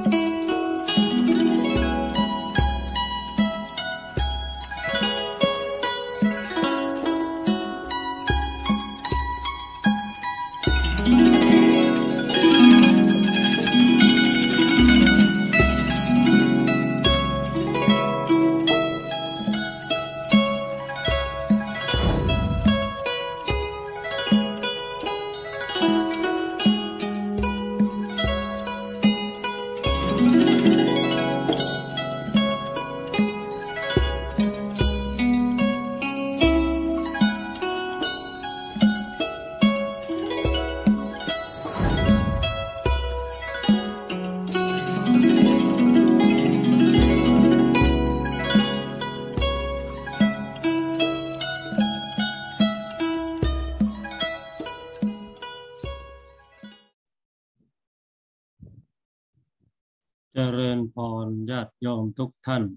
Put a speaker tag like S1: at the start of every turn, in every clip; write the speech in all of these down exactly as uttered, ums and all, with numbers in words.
S1: เจริญพรญาติโยมทุกท่าน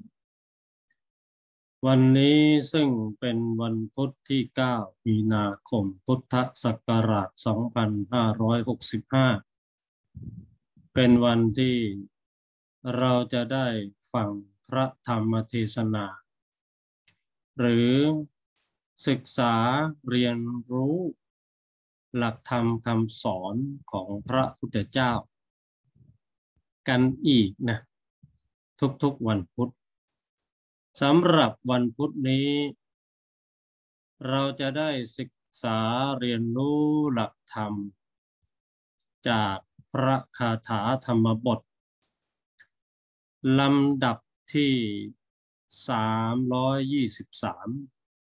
S1: วันนี้ซึ่งเป็นวันพุธที่เก้ามีนาคมพุทธศักราชสองพันห้าร้อยหกสิบห้าเป็นวันที่เราจะได้ฟังพระธรรมเทศนาหรือศึกษาเรียนรู้หลักธรรมคำสอนของพระพุทธเจ้ากันอีกนะทุกๆวันพุธสำหรับวันพุธนี้เราจะได้ศึกษาเรียนรู้หลักธรรมจากพระคาถาธรรมบทลำดับที่สามร้อยยี่สิบสาม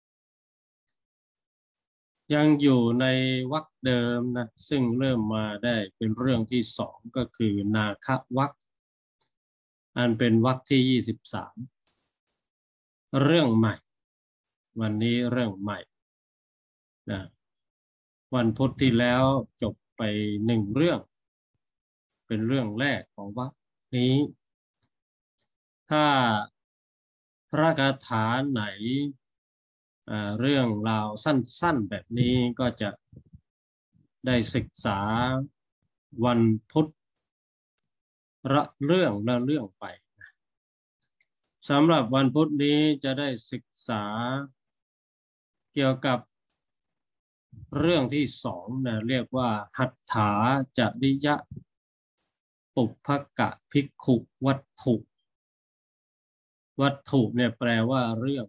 S1: ยังอยู่ในวรรคเดิมนะซึ่งเริ่มมาได้เป็นเรื่องที่สองก็คือนาควรรคอันเป็นวรรคที่ยี่สิบสามเรื่องใหม่วันนี้เรื่องใหม่นะวันพุธที่แล้วจบไปหนึ่งเรื่องเป็นเรื่องแรกของวรรคนี้ถ้าพระคาถาไหนเรื่องราวสั้นๆแบบนี้ก็จะได้ศึกษาวันพุธละเรื่องละเรื่องไปสำหรับวันพุธนี้จะได้ศึกษาเกี่ยวกับเรื่องที่สองนะเรียกว่าหัตถาจริยปุพพกะภิกขุวัตถุวัตถุเนี่ยแปลว่าเรื่อง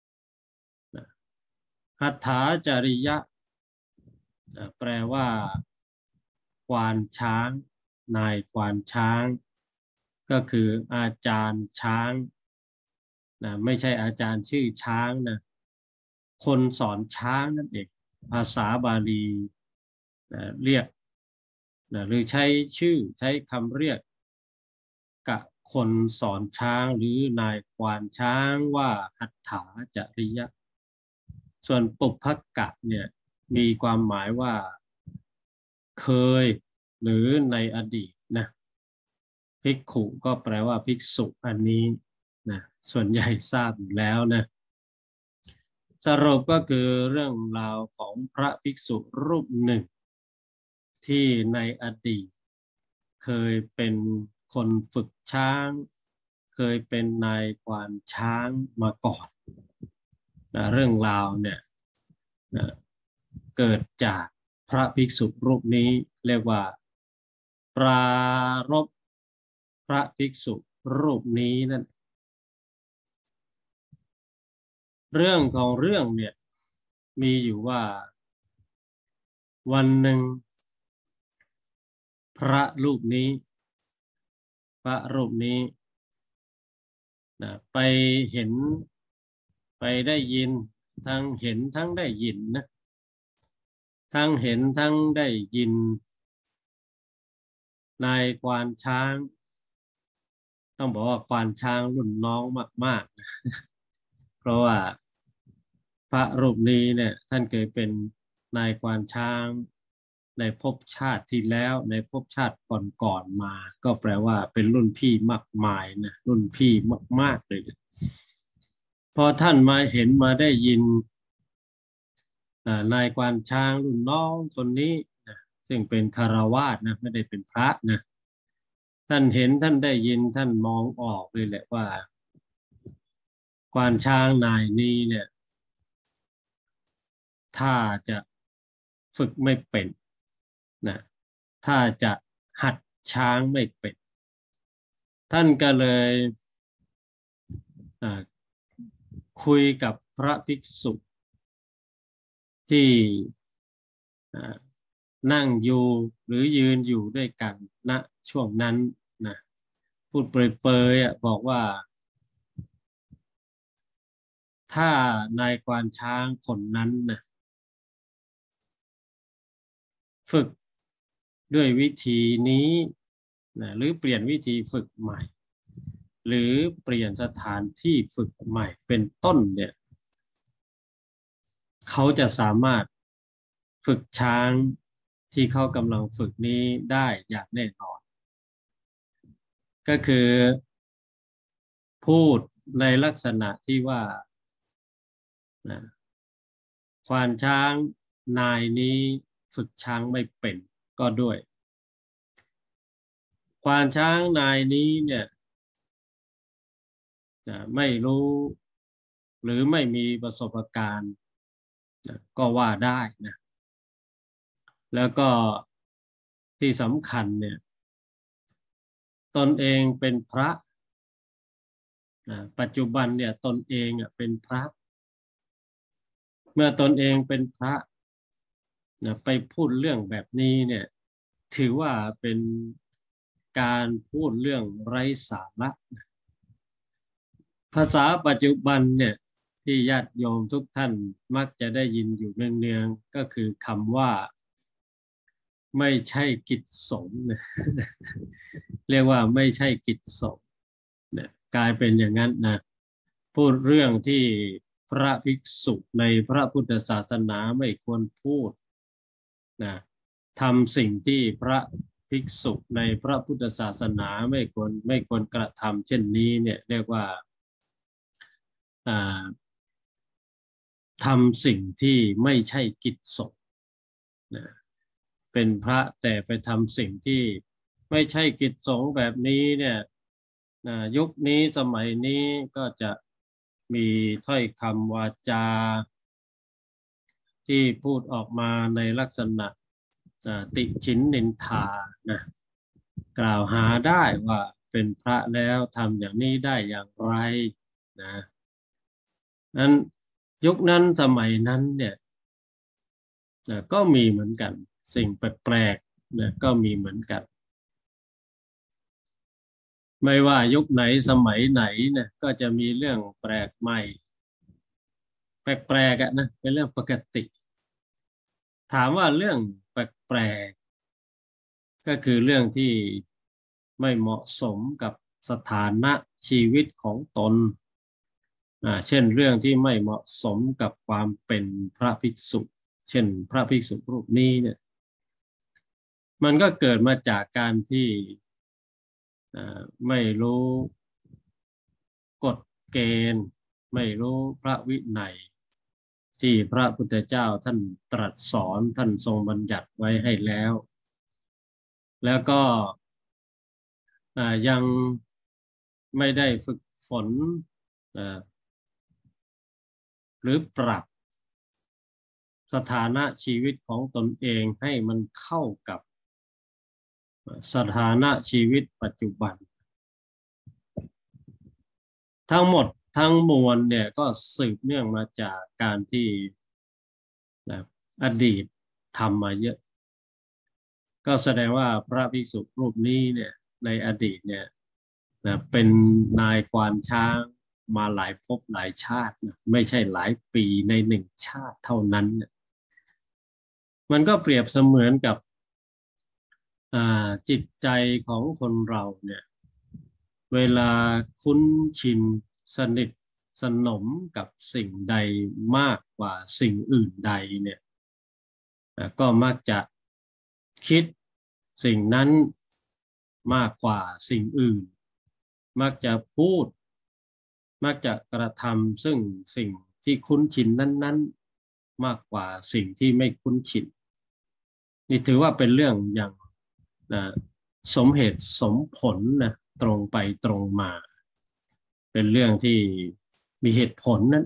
S1: หัตถาจริยะแปลว่าควานช้างนายควานช้างก็คืออาจารย์ช้างนะไม่ใช่อาจารย์ชื่อช้างนะคนสอนช้างนั่นเองภาษาบาลีนะเรียกนะหรือใช้ชื่อใช้คำเรียกกับคนสอนช้างหรือนายควานช้างว่าหัตถาจริยะส่วนปุพพกะเนี่ยมีความหมายว่าเคยหรือในอดีตนะภิกขุก็แปลว่าภิกษุอันนี้นะส่วนใหญ่ทราบอยู่แล้วนะสรุปก็คือเรื่องราวของพระภิกษุรูปหนึ่งที่ในอดีตเคยเป็นคนฝึกช้างเคยเป็นนายควานช้างมาก่อนนะเรื่องราวเนี่ยนะเกิดจากพระภิกษุรูปนี้เรียกว่าปรารภพระภิกษุรูปนี้นั่นเรื่องของเรื่องเนี่ยมีอยู่ว่าวันหนึ่งพระรูปนี้พระรูปนี้นะไปเห็นไปได้ยินทั้งเห็นทั้งได้ยินนะทั้งเห็นทั้งได้ยินนายควานช้างต้องบอกว่าควานช้างรุ่นน้องมากๆนะเพราะว่าพระรูปนี้เนี่ยท่านเคยเป็นนายควานช้างในภพชาติที่แล้วในภพชาติก่อนๆมาก็แปลว่าเป็นรุ่นพี่มากมายนะรุ่นพี่มากๆเลยพอท่านมาเห็นมาได้ยินนายควานช้างรุ่นน้องคนนี้นะซึ่งเป็นคฤหัสถ์นะไม่ได้เป็นพระนะท่านเห็นท่านได้ยินท่านมองออกเลยแหละว่าควานช้างนายนี้เนี่ยถ้าจะฝึกไม่เป็นนะถ้าจะหัดช้างไม่เป็นท่านก็เลยคุยกับพระภิกษุที่นั่งอยู่หรือยืนอยู่ด้วยกันณช่วงนั้นนะพูดเปรยๆบอกว่าถ้านายควานช้างคนนั้นนะฝึกด้วยวิธีนี้นะหรือเปลี่ยนวิธีฝึกใหม่หรือเปลี่ยนสถานที่ฝึกใหม่เป็นต้นเนี่ยเขาจะสามารถฝึกช้างที่เขากำลังฝึกนี้ได้อย่างแน่นอนก็คือพูดในลักษณะที่ว่าควานช้างนายนี้ฝึกช้างไม่เป็นก็ด้วยควานช้างนายนี้เนี่ยไม่รู้หรือไม่มีประสบการณ์ก็ว่าได้นะแล้วก็ที่สำคัญเนี่ยตนเองเป็นพระปัจจุบันเนี่ยตนเองเป็นพระเมื่อตนเองเป็นพระไปพูดเรื่องแบบนี้เนี่ยถือว่าเป็นการพูดเรื่องไร้สาระภาษาปัจจุบันเนี่ยที่ญาติโยมทุกท่านมักจะได้ยินอยู่เนืองๆก็คือคำว่าไม่ใช่กิจสงฆ์เรียกว่าไม่ใช่กิจสงฆ์เนี่ยกลายเป็นอย่างนั้นนะพูดเรื่องที่พระภิกษุในพระพุทธศาสนาไม่ควรพูดนะทำสิ่งที่พระภิกษุในพระพุทธศาสนาไม่ควรไม่ควรกระทำเช่นนี้เนี่ยเรียกว่าทำสิ่งที่ไม่ใช่กิจสงฆ์นะเป็นพระแต่ไปทำสิ่งที่ไม่ใช่กิจสงฆ์แบบนี้เนี่ยนะยุคนี้สมัยนี้ก็จะมีถ้อยคำวาจาที่พูดออกมาในลักษณะติฉินนินทานะกล่าวหาได้ว่าเป็นพระแล้วทำอย่างนี้ได้อย่างไรนะนั้นยุคนั้นสมัยนั้นเนี่ยก็มีเหมือนกันสิ่งแปลกๆเนี่ยก็มีเหมือนกันไม่ว่ายุคไหนสมัยไหนเนี่ยก็จะมีเรื่องแปลกใหม่แปลกๆอ่ะนะเป็นเรื่องปกติถามว่าเรื่องแปลกๆก็คือเรื่องที่ไม่เหมาะสมกับสถานะชีวิตของตนอ่าเช่นเรื่องที่ไม่เหมาะสมกับความเป็นพระภิกษุเช่นพระภิกษุรูปนี้เนี่ยมันก็เกิดมาจากการที่ไม่รู้กฎเกณฑ์ไม่รู้พระวินัยที่พระพุทธเจ้าท่านตรัสสอนท่านทรงบัญญัติไว้ให้แล้วแล้วก็ยังไม่ได้ฝึกฝนหรือปรับสถานะชีวิตของตนเองให้มันเข้ากับสถานะชีวิตปัจจุบันทั้งหมดทั้งมวลเนี่ยก็สืบเนื่องมาจากการที่อดีตทำมาเยอะก็แสดงว่าพระภิกษุรูปนี้เนี่ยในอดีตเนี่ยนะเป็นนายควานช้างมาหลายภพหลายชาตินะไม่ใช่หลายปีในหนึ่งชาติเท่านั้นเนี่ยมันก็เปรียบเสมือนกับจิตใจของคนเราเนี่ยเวลาคุ้นชินสนิทสนมกับสิ่งใดมากกว่าสิ่งอื่นใดเนี่ยก็มักจะคิดสิ่งนั้นมากกว่าสิ่งอื่นมักจะพูดมักจะกระทำซึ่งสิ่งที่คุ้นชินนั้นๆมากกว่าสิ่งที่ไม่คุ้นชินนี่ถือว่าเป็นเรื่องอย่างนะสมเหตุสมผลนะตรงไปตรงมาเป็นเรื่องที่มีเหตุผลนั้น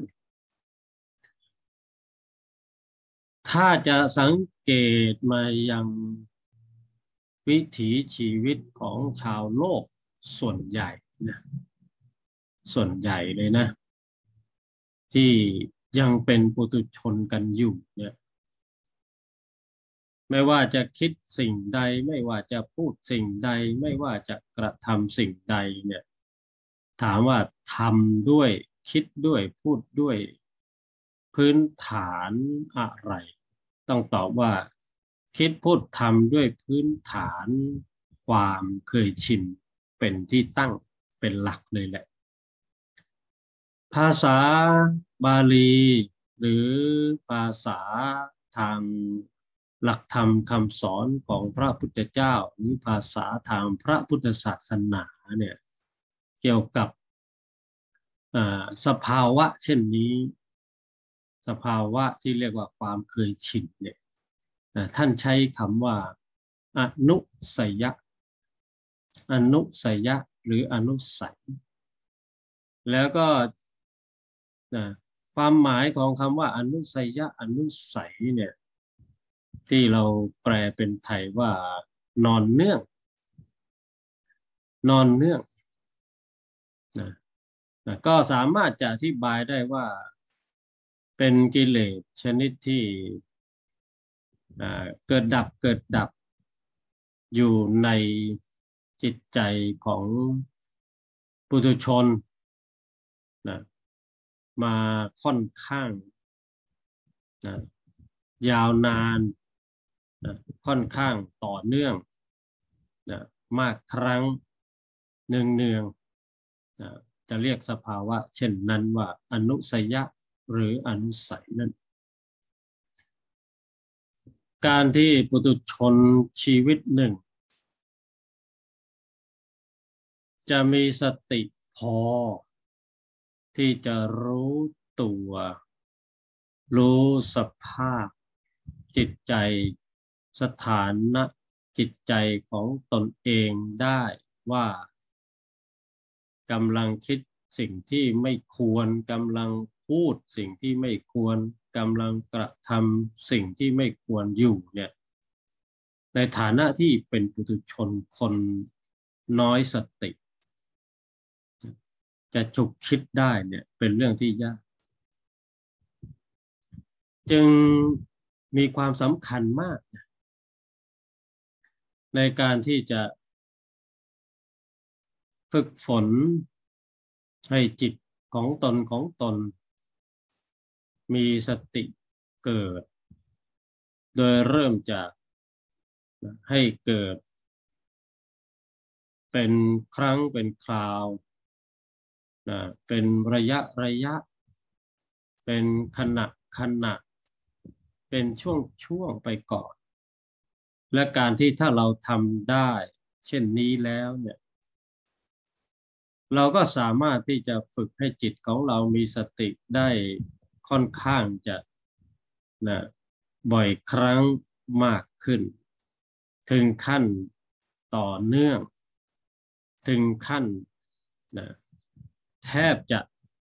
S1: ถ้าจะสังเกตมายังวิถีชีวิตของชาวโลกส่วนใหญ่นะส่วนใหญ่เลยนะที่ยังเป็นปุถุชนกันอยู่เนี่ยไม่ว่าจะคิดสิ่งใดไม่ว่าจะพูดสิ่งใดไม่ว่าจะกระทำสิ่งใดเนี่ยถามว่าทำด้วยคิดด้วยพูดด้วยพื้นฐานอะไรต้องตอบว่าคิดพูดทำด้วยพื้นฐานความเคยชินเป็นที่ตั้งเป็นหลักเลยแหละภาษาบาลีหรือภาษาทางหลักธรรมคำสอนของพระพุทธเจ้าหรือภาษาทางพระพุทธศาสนาเนี่ยเกี่ยวกับสภาวะเช่นนี้สภาวะที่เรียกว่าความเคยชินเนี่ยท่านใช้คำว่าอนุสัยยะอนุสัยยะหรืออนุสัยแล้วก็ความหมายของคำว่าอนุสัยยะอนุสัยเนี่ยที่เราแปลเป็นไทยว่านอนเนื่องนอนเนื่องนะนะก็สามารถจะอธิบายได้ว่าเป็นกิเลสชนิดที่เกิดดับเกิดดับอยู่ในจิตใจของปุถุชนนะมาค่อนข้างนะยาวนานนะค่อนข้างต่อเนื่องนะมากครั้งเนืองเนืองนะจะเรียกสภาวะเช่นนั้นว่าอนุสัยยะหรืออนุสัยนั้นการที่ปุถุชนชีวิตหนึ่งจะมีสติพอที่จะรู้ตัวรู้สภาพจิตใจสถานะจิตใจของตนเองได้ว่ากำลังคิดสิ่งที่ไม่ควรกำลังพูดสิ่งที่ไม่ควรกำลังกระทำสิ่งที่ไม่ควรอยู่เนี่ยในฐานะที่เป็นปุถุชนคนน้อยสติจะฉุกคิดได้เนี่ยเป็นเรื่องที่ยากจึงมีความสำคัญมากในการที่จะฝึกฝนให้จิตของตนของตนมีสติเกิดโดยเริ่มจากให้เกิดเป็นครั้งเป็นคราวนะเป็นระยะระยะเป็นขณะขณะเป็นช่วงช่วงไปก่อนและการที่ถ้าเราทำได้เช่นนี้แล้วเนี่ยเราก็สามารถที่จะฝึกให้จิตของเรามีสติได้ค่อนข้างจะนะบ่อยครั้งมากขึ้นถึงขั้นต่อเนื่องถึงขั้นนะแทบจะ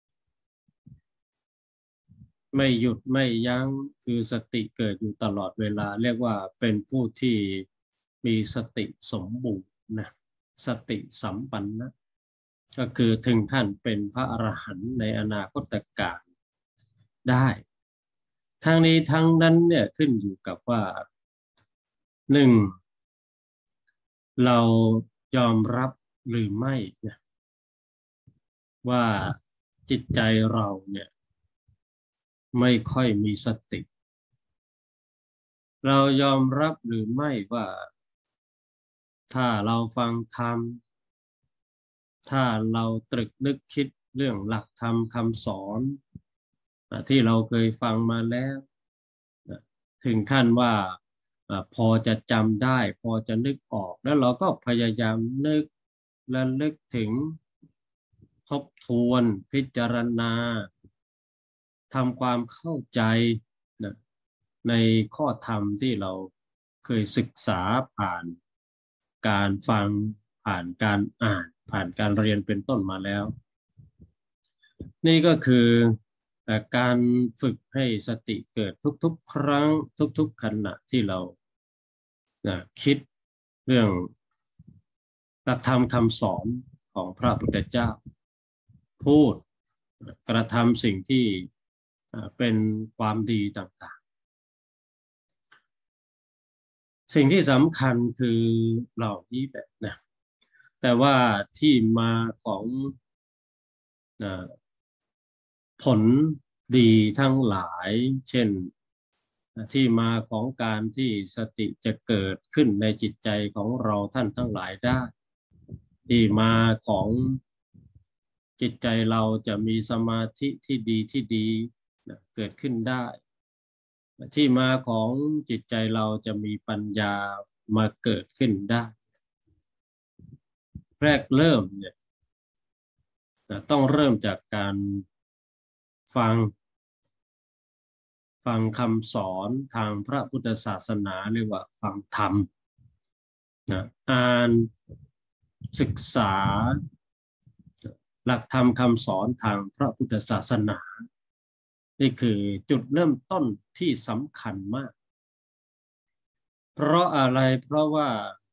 S1: ไม่หยุดไม่ยั้งคือสติเกิดอยู่ตลอดเวลาเรียกว่าเป็นผู้ที่มีสติสมบูรณ์นะสติสัมปันนะก็คือถึงขั้นเป็นพระอรหันต์ในอนาคตการได้ทั้งนี้ทั้งนั้นเนี่ยขึ้นอยู่กับว่าหนึ่งเรายอมรับหรือไม่นะว่าจิตใจเราเนี่ยไม่ค่อยมีสติเรายอมรับหรือไม่ว่าถ้าเราฟังธรรมถ้าเราตรึกนึกคิดเรื่องหลักธรรมคำสอนที่เราเคยฟังมาแล้วถึงขั้นว่าพอจะจำได้พอจะนึกออกแล้วเราก็พยายามนึกและลึกถึงทบทวนพิจารณาทำความเข้าใจนะในข้อธรรมที่เราเคยศึกษาผ่านการฟังผ่านการอ่านผ่านการเรียนเป็นต้นมาแล้วนี่ก็คือการฝึกให้สติเกิดทุกๆครั้งทุกๆขณะที่เราคิดเรื่องหลักธรรมคำสอนของพระพุทธเจ้าพูดกระทำสิ่งที่เป็นความดีต่างๆสิ่งที่สำคัญคือเหล่านี้แบบนะแต่ว่าที่มาของผลดีทั้งหลายเช่นที่มาของการที่สติจะเกิดขึ้นในจิตใจของเราท่านทั้งหลายได้ที่มาของจิตใจเราจะมีสมาธิที่ดีที่ดีเกิดขึ้นได้ที่มาของจิตใจเราจะมีปัญญามาเกิดขึ้นได้แรกเริ่มเนี่ยต้องเริ่มจากการฟังฟังคำสอนทางพระพุทธศาสนาเรียกว่าฟังธรรมนะอ่านศึกษาหลักธรรมคำสอนทางพระพุทธศาสนานี่คือจุดเริ่มต้นที่สำคัญมากเพราะอะไรเพราะว่า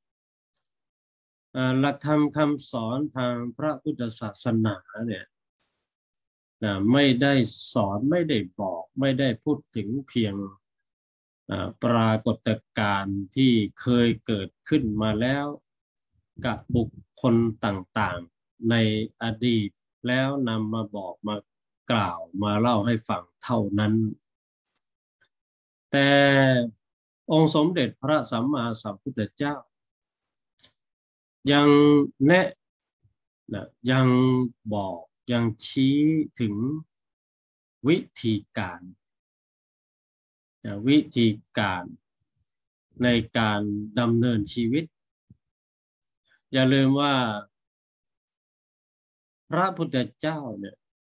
S1: หลักธรรมคำสอนทางพระพุทธศาสนาเนี่ยนะไม่ได้สอนไม่ได้บอกไม่ได้พูดถึงเพียงปรากฏการณ์ที่เคยเกิดขึ้นมาแล้วกับบุคคลต่างๆในอดีตแล้วนำมาบอกมากล่าวมาเล่าให้ฟังเท่านั้นแต่องค์สมเด็จพระสัมมาสัมพุทธเจ้ายังแนะนะยังบอกยังชี้ถึงวิธีการนะวิธีการในการดำเนินชีวิตอย่าลืมว่าพระพุทธเจ้าเนี่ย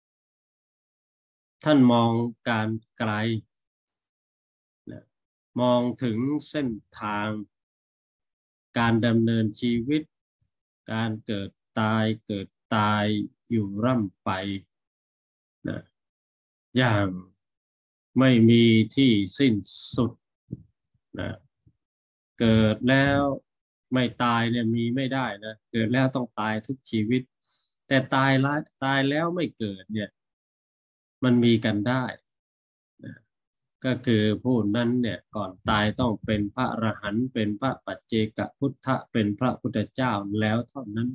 S1: ท่านมองการไกลนะมองถึงเส้นทางการดำเนินชีวิตการเกิดตายเกิดตายอยู่ร่ำไปนะอย่างไม่มีที่สิ้นสุดนะเกิดแล้วไม่ตายเนี่ยมีไม่ได้นะเกิดแล้วต้องตายทุกชีวิตแต่ตายแล้วตายแล้วไม่เกิดเนี่ยมันมีกันได้นะก็คือผู้นั้นเนี่ยก่อนตายต้องเป็นพระอรหันต์เป็นพระปัจเจกพุทธะเป็นพระพุทธเจ้าแล้วเท่านั้น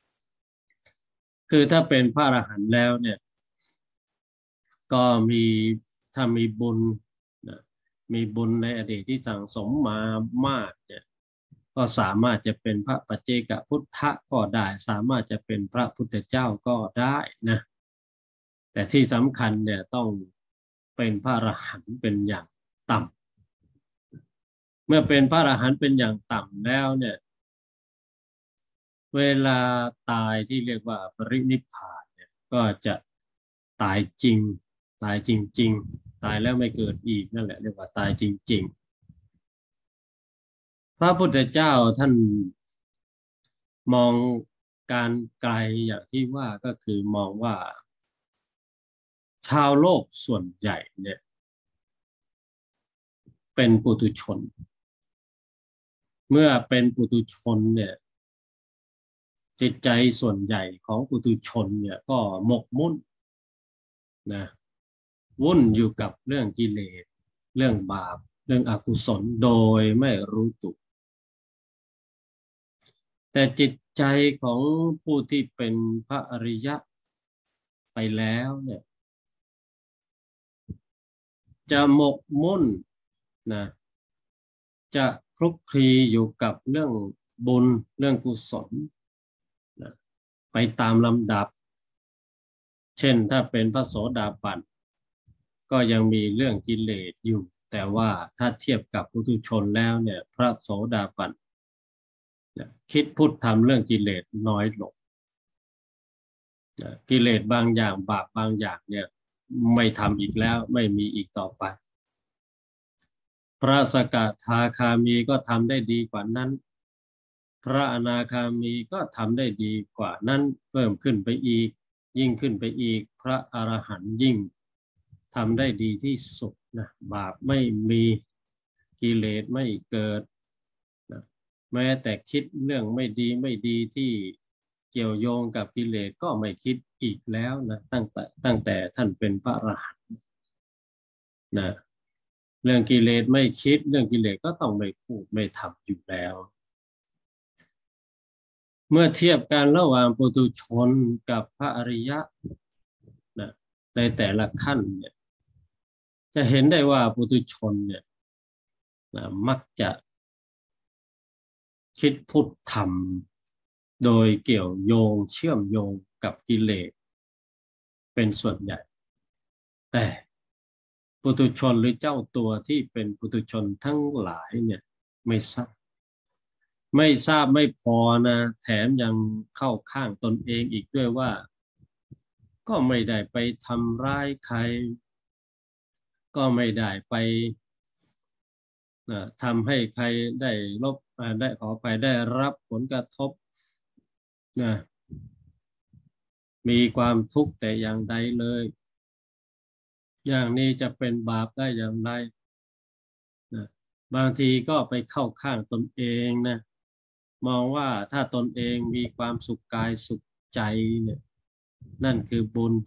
S1: คือถ้าเป็นพระอรหันต์แล้วเนี่ยก็มีถ้ามีบุญนะมีบุญในอดีตที่สั่งสมมามากเนี่ยก็สามารถจะเป็นพระปัจเจกพุทธะก็ได้สามารถจะเป็นพระพุทธเจ้าก็ได้นะแต่ที่สำคัญเนี่ยต้องเป็นพระอรหันต์เป็นอย่างต่ำเมื่อเป็นพระอรหันต์เป็นอย่างต่ำแล้วเนี่ยเวลาตายที่เรียกว่าปรินิพพานเนี่ยก็จะตายจริงตายจริงๆตายแล้วไม่เกิดอีกนั่นแหละเรียกว่าตายจริงๆพระพุทธเจ้าท่านมองการไกลอย่างที่ว่าก็คือมองว่าชาวโลกส่วนใหญ่เนี่ยเป็นปุถุชนเมื่อเป็นปุถุชนเนี่ยจิตใจส่วนใหญ่ของปุถุชนเนี่ยก็หมกมุ่นนะวุ่นอยู่กับเรื่องกิเลสเรื่องบาปเรื่องอกุศลโดยไม่รู้ตัวแต่จิตใจของผู้ที่เป็นพระอริยะไปแล้วเนี่ยจะหมกมุ่นนะจะคลุกคลีอยู่กับเรื่องบุญเรื่องกุศลนะไปตามลำดับเช่นถ้าเป็นพระโสดาบันก็ยังมีเรื่องกิเลสอยู่แต่ว่าถ้าเทียบกับปุถุชนแล้วเนี่ยพระโสดาบันคิดพูดทำเรื่องกิเลสน้อยลงกิเลสบางอย่างบาปบางอย่างเนี่ยไม่ทำอีกแล้วไม่มีอีกต่อไปพระสกทาคามีก็ทำได้ดีกว่านั้นพระอนาคามีก็ทำได้ดีกว่านั้นเพิ่มขึ้นไปอีกยิ่งขึ้นไปอีกพระอรหันต์ยิ่งทำได้ดีที่สุดนะบาปไม่มีกิเลสไม่เกิดนะแม้แต่คิดเรื่องไม่ดีไม่ดีที่เกี่ยวโยงกับกิเลสก็ไม่คิดอีกแล้วนะตั้งแต่ตั้งแต่ท่านเป็นพระอรหันต์นะเรื่องกิเลสไม่คิดเรื่องกิเลสก็ต้องไม่พูดไม่ทำอยู่แล้วเมื่อเทียบกันระหว่างปุถุชนกับพระอริยะนะในแต่ละขั้นเนี่ยจะเห็นได้ว่าปุถุชนเนี่ยนะมักจะคิดพูดทำโดยเกี่ยวโยงเชื่อมโยงกับกิเลสเป็นส่วนใหญ่แต่ปุถุชนหรือเจ้าตัวที่เป็นปุถุชนทั้งหลายเนี่ยไม่ทราบไม่ทราบไม่พอนะแถมยังเข้าข้างตนเองอีกด้วยว่าก็ไม่ได้ไปทำร้ายใครก็ไม่ได้ไปทำให้ใครได้ลบได้ขอไปได้รับผลกระทบนะมีความทุกข์แต่อย่างใดเลยอย่างนี้จะเป็นบาปได้อย่างไรนะบางทีก็ไปเข้าข้างตนเองนะมองว่าถ้าตนเองมีความสุขกายสุขใจเนี่ยนั่นคือบุญ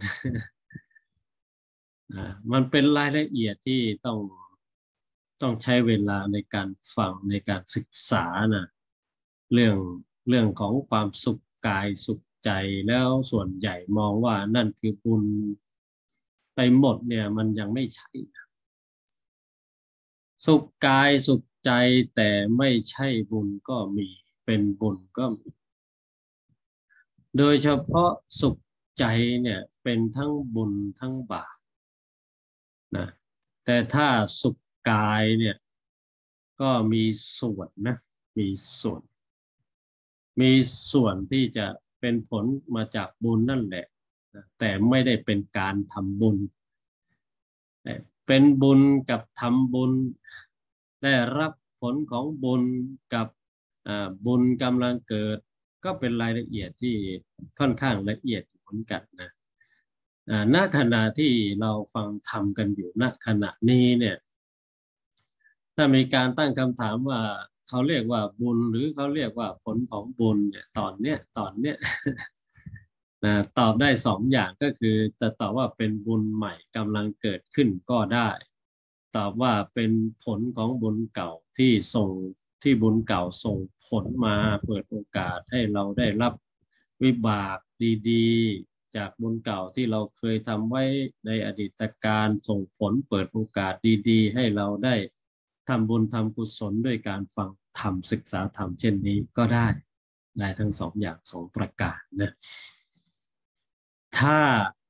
S1: นะมันเป็นรายละเอียดที่ต้องต้องใช้เวลาในการฟังในการศึกษานะเรื่องเรื่องของความสุขกายสุขใจแล้วส่วนใหญ่มองว่านั่นคือบุญไปหมดเนี่ยมันยังไม่ใช่สุขกายสุขใจแต่ไม่ใช่บุญก็มีเป็นบุญก็มีโดยเฉพาะสุขใจเนี่ยเป็นทั้งบุญทั้งบาปนะแต่ถ้าสุขกายเนี่ยก็มีส่วนนะมีส่วนมีส่วนที่จะเป็นผลมาจากบุญนั่นแหละแต่ไม่ได้เป็นการทำบุญเป็นบุญกับทำบุญได้รับผลของบุญกับบุญกำลังเกิดก็เป็นรายละเอียดที่ค่อนข้างละเอียดเหมือนกันนะณขณะที่เราฟังธรรมกันอยู่ณขณะนี้เนี่ยถ้ามีการตั้งคำถามว่าเขาเรียกว่าบุญหรือเขาเรียกว่าผลของบุญเนี่ยตอนเนี้ยตอนเนี้ยนะตอบได้สองอย่างก็คือจะตอบว่าเป็นบุญใหม่กำลังเกิดขึ้นก็ได้ตอบว่าเป็นผลของบุญเก่าที่ส่งที่บุญเก่าส่งผลมาเปิดโอกาสให้เราได้รับวิบากดีๆจากบุญเก่าที่เราเคยทำไว้ในอดีตการส่งผลเปิดโอกาสดีๆให้เราได้ทำบุญทำกุศลด้วยการฟังธรรมศึกษาธรรมเช่นนี้ก็ได้ได้ทั้งสองอย่างสองประการนะถ้า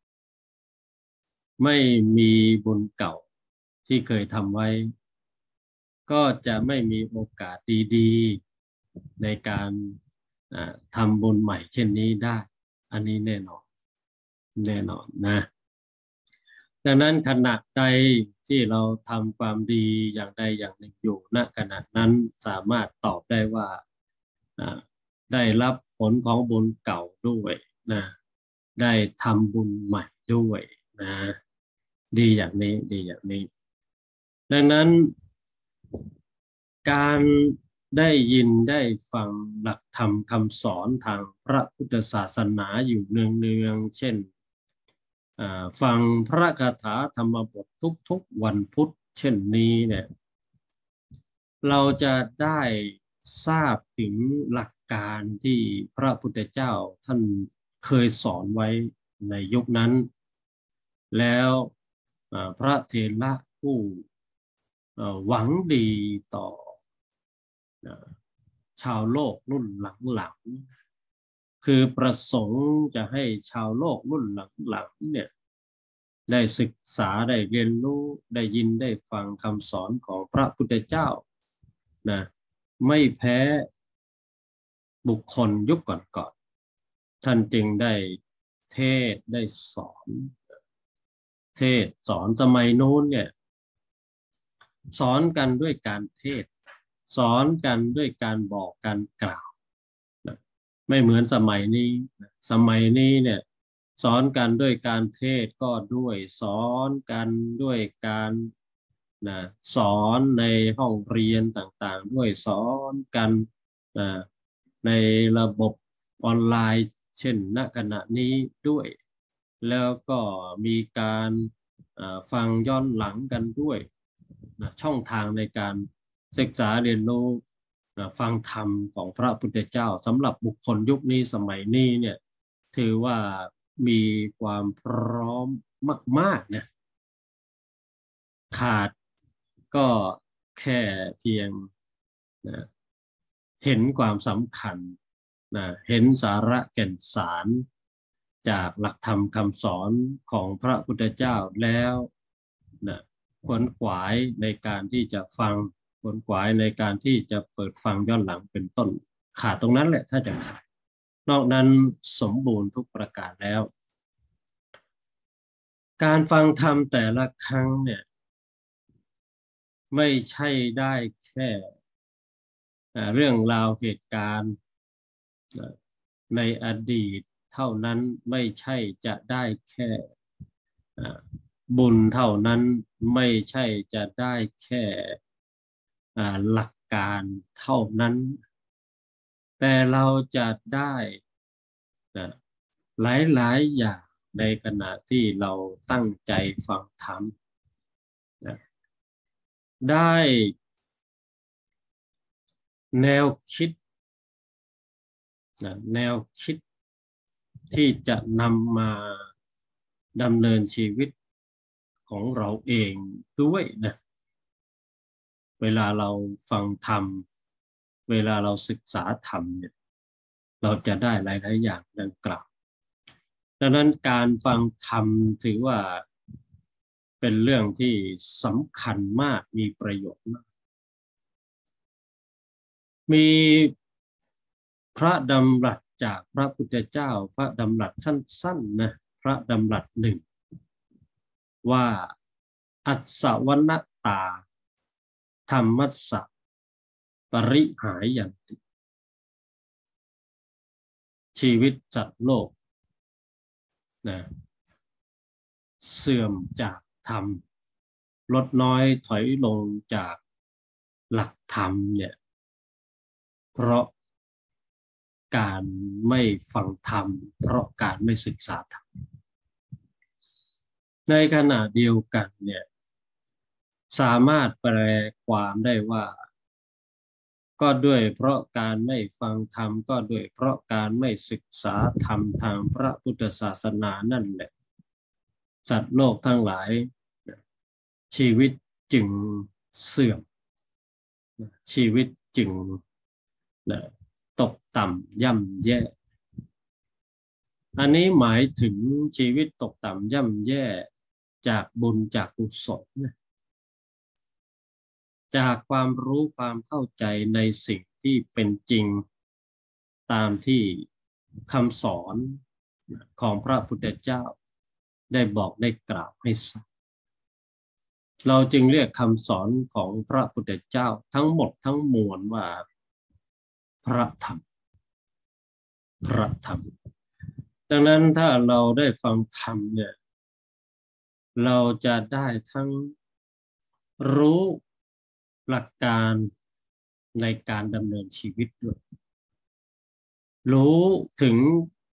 S1: ไม่มีบุญเก่าที่เคยทำไว้ก็จะไม่มีโอกาสดีๆในการทำบุญใหม่เช่นนี้ได้อันนี้แน่นอนแน่นอนนะดังนั้นขณะใดที่เราทำความดีอย่างใดอย่างหนึ่งอยู่ณขณะนั้นสามารถตอบได้ว่าได้รับผลของบุญเก่าด้วยนะได้ทำบุญใหม่ด้วยนะดีอย่างนี้ดีอย่างนี้ดังนั้นการได้ยินได้ฟังหลักธรรมคำสอนทางพระพุทธศาสนาอยู่เนืองๆเช่นฟังพระคาถาธรรมบททุกๆวันพุธเช่นนี้เนี่ยเราจะได้ทราบถึงหลักการที่พระพุทธเจ้าท่านเคยสอนไว้ในยุคนั้นแล้วพระเถระผู้หวังดีต่อชาวโลกรุ่นหลังๆคือประสงค์จะให้ชาวโลกรุ่นหลังๆเนี่ยได้ศึกษาได้เรียนรู้ได้ยินได้ฟังคำสอนของพระพุทธเจ้านะไม่แพ้บุคคลยุคก่อนๆท่านจึงได้เทศได้สอนเทศสอนสมัยโน้นเนี่ยสอนกันด้วยการเทศสอนกันด้วยการบอกการกล่าวไม่เหมือนสมัยนี้สมัยนี้เนี่ยสอนกันด้วยการเทศก็ด้วยสอนกันด้วยการนะสอนในห้องเรียนต่างๆด้วยสอนกันนะในระบบออนไลน์เช่นณขณะนี้ด้วยแล้วก็มีการฟังย้อนหลังกันด้วยนะช่องทางในการศึกษาเรียนรู้ฟังธรรมของพระพุทธเจ้าสำหรับบุคคลยุคนี้สมัยนี้เนี่ยถือว่ามีความพร้อมมากๆนะขาดก็แค่เพียงนะเห็นความสำคัญนะเห็นสาระแก่นสารจากหลักธรรมคำสอนของพระพุทธเจ้าแล้วนะขวนขวายในการที่จะฟังขวนขวายในการที่จะเปิดฟังย้อนหลังเป็นต้นขาดตรงนั้นแหละถ้าจะขาดนอกนั้นสมบูรณ์ทุกประการแล้วการฟังธรรมแต่ละครั้งเนี่ยไม่ใช่ได้แค่เรื่องราวเหตุการณ์ในอดีตเท่านั้นไม่ใช่จะได้แค่บุญเท่านั้นไม่ใช่จะได้แค่หลักการเท่านั้นแต่เราจะได้หลายๆอย่างในขณะที่เราตั้งใจฟังธรรมได้แนวคิดแนวคิดที่จะนำมาดำเนินชีวิตของเราเองด้วยนะเวลาเราฟังธรรมเวลาเราศึกษาธรรมเนี่ยเราจะได้หลายๆอย่างดังกล่าวดังนั้นการฟังธรรมถือว่าเป็นเรื่องที่สำคัญมากมีประโยชน์มากมีพระดำรัสจากพระพุทธเจ้าพระดำรัสสั้นๆนะพระดำรัสหนึ่งว่าอัสสวณตาธรรมัสสะปริหายันติชีวิตสัตว์โลกนะเสื่อมจากธรรมลดน้อยถอยลงจากหลักธรรมเนี่ยเพราะการไม่ฟังธรรมเพราะการไม่ศึกษาธรรมในขณะเดียวกันเนี่ยสามารถแปลความได้ว่าก็ด้วยเพราะการไม่ฟังธรรมก็ด้วยเพราะการไม่ศึกษาธรรมทางพระพุทธศาสนานั่นแหละสัตว์โลกทั้งหลายชีวิตจึงเสื่อมชีวิตจึงตกต่ำย่ำแย่อันนี้หมายถึงชีวิตตกต่ำย่ำแย่จากบุญจากกุศลจากความรู้ความเข้าใจในสิ่งที่เป็นจริงตามที่คำสอนของพระพุทธเจ้าได้บอกได้กล่าวให้ทราบเราจึงเรียกคำสอนของพระพุทธเจ้าทั้งหมดทั้งมวลว่าพระธรรมพระธรรมดังนั้นถ้าเราได้ฟังธรรมเนี่ยเราจะได้ทั้งรู้หลักการในการดำเนินชีวิตด้วยรู้ถึง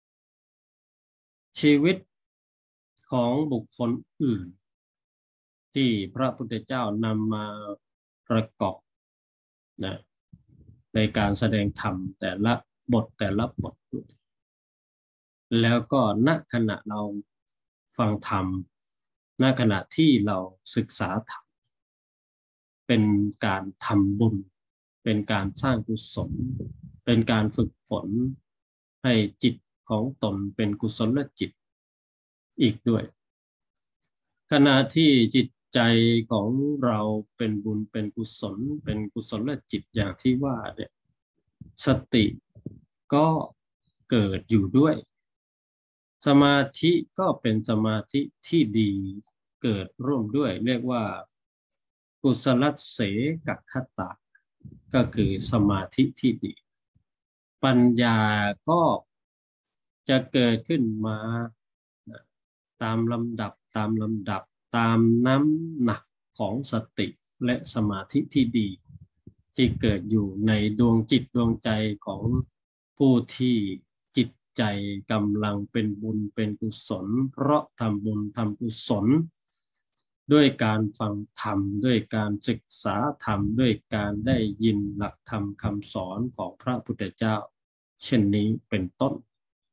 S1: ชีวิตของบุคคลอื่นที่พระพุทธเจ้านำมาประกอบนะในการแสดงธรรมแต่ละบทแต่ละบทด้วยแล้วก็ณขณะเราฟังธรรมณขณะที่เราศึกษาธรรมเป็นการทำบุญเป็นการสร้างกุศลเป็นการฝึกฝนให้จิตของตนเป็นกุศลจิตอีกด้วยขณะที่จิตใจของเราเป็นบุญเป็นกุศลเป็นกุศลจิตอย่างที่ว่าเนี่ยสติก็เกิดอยู่ด้วยสมาธิก็เป็นสมาธิที่ดีเกิดร่วมด้วยเรียกว่ากุศลเสกคตะก็คือสมาธิที่ดีปัญญาก็จะเกิดขึ้นมาตามลำดับตามลำดับตามน้ำหนักของสติและสมาธิที่ดีที่เกิดอยู่ในดวงจิตดวงใจของผู้ที่จิตใจกำลังเป็นบุญเป็นกุศลเพราะทำบุญทำกุศลด้วยการฟังธรรมด้วยการศึกษาธรรมด้วยการได้ยินหลักธรรมคำสอนของพระพุทธเจ้าเช่นนี้เป็นต้น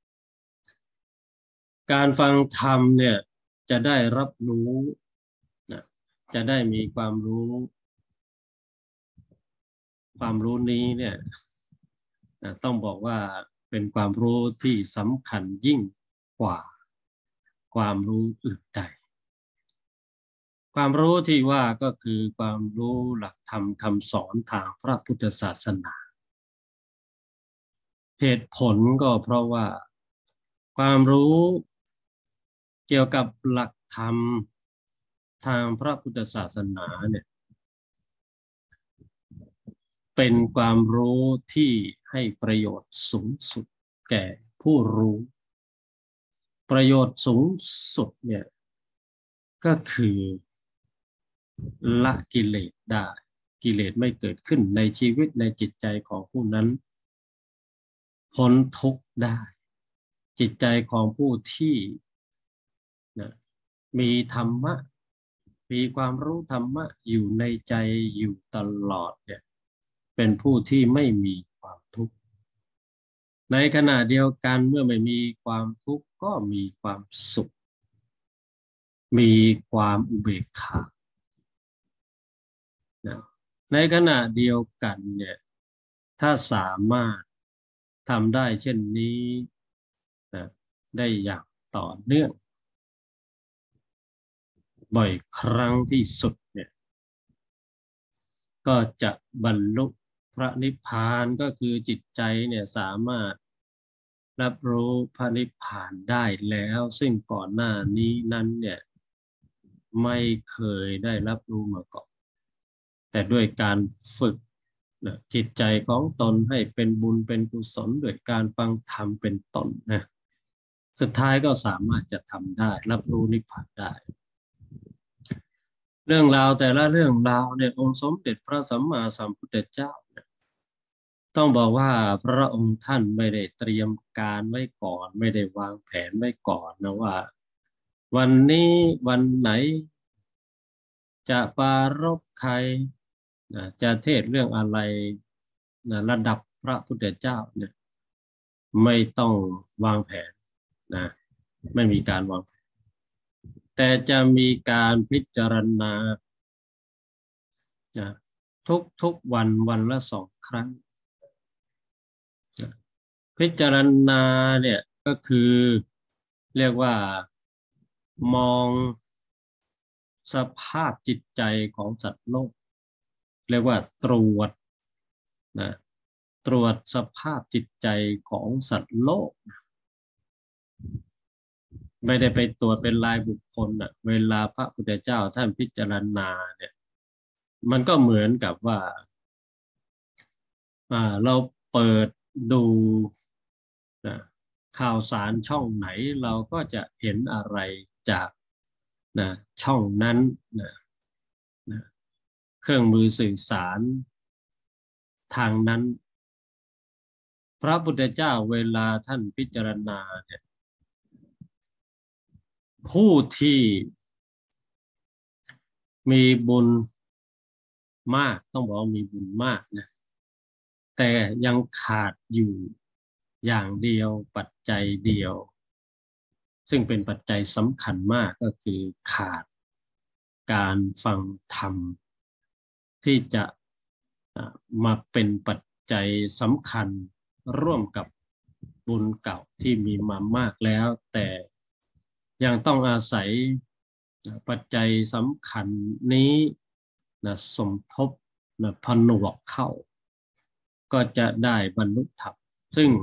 S1: การฟังธรรมเนี่ยจะได้รับรู้นะจะได้มีความรู้ความรู้นี้เนี่ยนะต้องบอกว่าเป็นความรู้ที่สำคัญยิ่งกว่าความรู้อื่นใดความรู้ที่ว่าก็คือความรู้หลักธรรมคำสอนทางพระพุทธศาสนาเหตุผลก็เพราะว่าความรู้เกี่ยวกับหลักธรรมทางพระพุทธศาสนาเนี่ยเป็นความรู้ที่ให้ประโยชน์สูงสุดแก่ผู้รู้ประโยชน์สูงสุดเนี่ยก็คือละกิเลสได้กิเลสไม่เกิดขึ้นในชีวิตในจิตใจของผู้นั้นพ้นทุกข์ได้จิตใจของผู้ที่นะมีธรรมะมีความรู้ธรรมะอยู่ในใจอยู่ตลอดเนี่ยเป็นผู้ที่ไม่มีความทุกข์ในขณะเดียวกันเมื่อไม่มีความทุกข์ก็มีความสุขมีความอุเบกขานะในขณะเดียวกันเนี่ยถ้าสามารถทำได้เช่นนี้นะได้อย่างต่อเนื่องบ่อยครั้งที่สุดเนี่ยก็จะบรรลุพระนิพพานก็คือจิตใจเนี่ยสามารถรับรู้พระนิพพานได้แล้วซึ่งก่อนหน้านี้นั้นเนี่ยไม่เคยได้รับรู้มาก่อนแต่ด้วยการฝึกนะจิตใจของตนให้เป็นบุญเป็นกุศลด้วยการฟังธรรมเป็นต้นนะสุดท้ายก็สามารถจะทำได้รับรู้นิพพานได้เรื่องราวแต่ละเรื่องราวเนี่ยองค์สมเด็จพระสัมมาสัมพุทธเจ้าเนี่ยต้องบอกว่าพระองค์ท่านไม่ได้เตรียมการไว้ก่อนไม่ได้วางแผนไว้ก่อนนะว่าวันนี้วันไหนจะปรารภใครนะจะเทศเรื่องอะไรนะระดับพระพุทธเจ้าเนี่ยไม่ต้องวางแผนนะไม่มีการวางแผนแต่จะมีการพิจารณานะทุกทุกวันวันละสองครั้งนะพิจารณาเนี่ยก็คือเรียกว่ามองสภาพจิตใจของสัตว์โลกเรียกว่าตรวจนะตรวจสภาพจิตใจของสัตว์โลกไม่ได้ไปตรวจเป็นรายบุคคลอ่ะเวลาพระพุทธเจ้าท่านพิจารณาเนี่ยมันก็เหมือนกับว่าอ่าเราเปิดดูนะข่าวสารช่องไหนเราก็จะเห็นอะไรจากนะช่องนั้นนะนะเครื่องมือสื่อสารทางนั้นพระพุทธเจ้าเวลาท่านพิจารณาเนี่ยผู้ที่มีบุญมากต้องบอกว่ามีบุญมากนะแต่ยังขาดอยู่อย่างเดียวปัจจัยเดียวซึ่งเป็นปัจจัยสำคัญมากก็คือขาดการฟังธรรมที่จะมาเป็นปัจจัยสำคัญร่วมกับบุญเก่าที่มีมามากแล้วแต่ยังต้องอาศัยปัจจัยสำคัญนี้นะสมทบนะผนวกเข้าก็จะได้บรรลุธรรมซึ่ง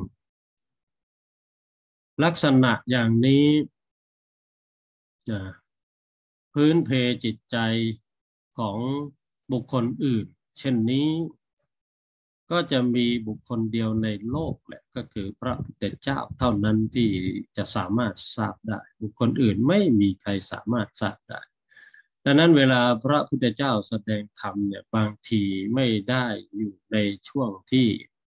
S1: ลักษณะอย่างนี้นะพื้นเพจิตใจของบุคคลอื่นเช่นนี้ก็จะมีบุคคลเดียวในโลกแหละก็คือพระพุทธเจ้าเท่านั้นที่จะสามารถทราบได้บุคคลอื่นไม่มีใครสามารถทราบได้ดังนั้นเวลาพระพุทธเจ้าแสดงธรรมเนี่ยบางทีไม่ได้อยู่ในช่วงที่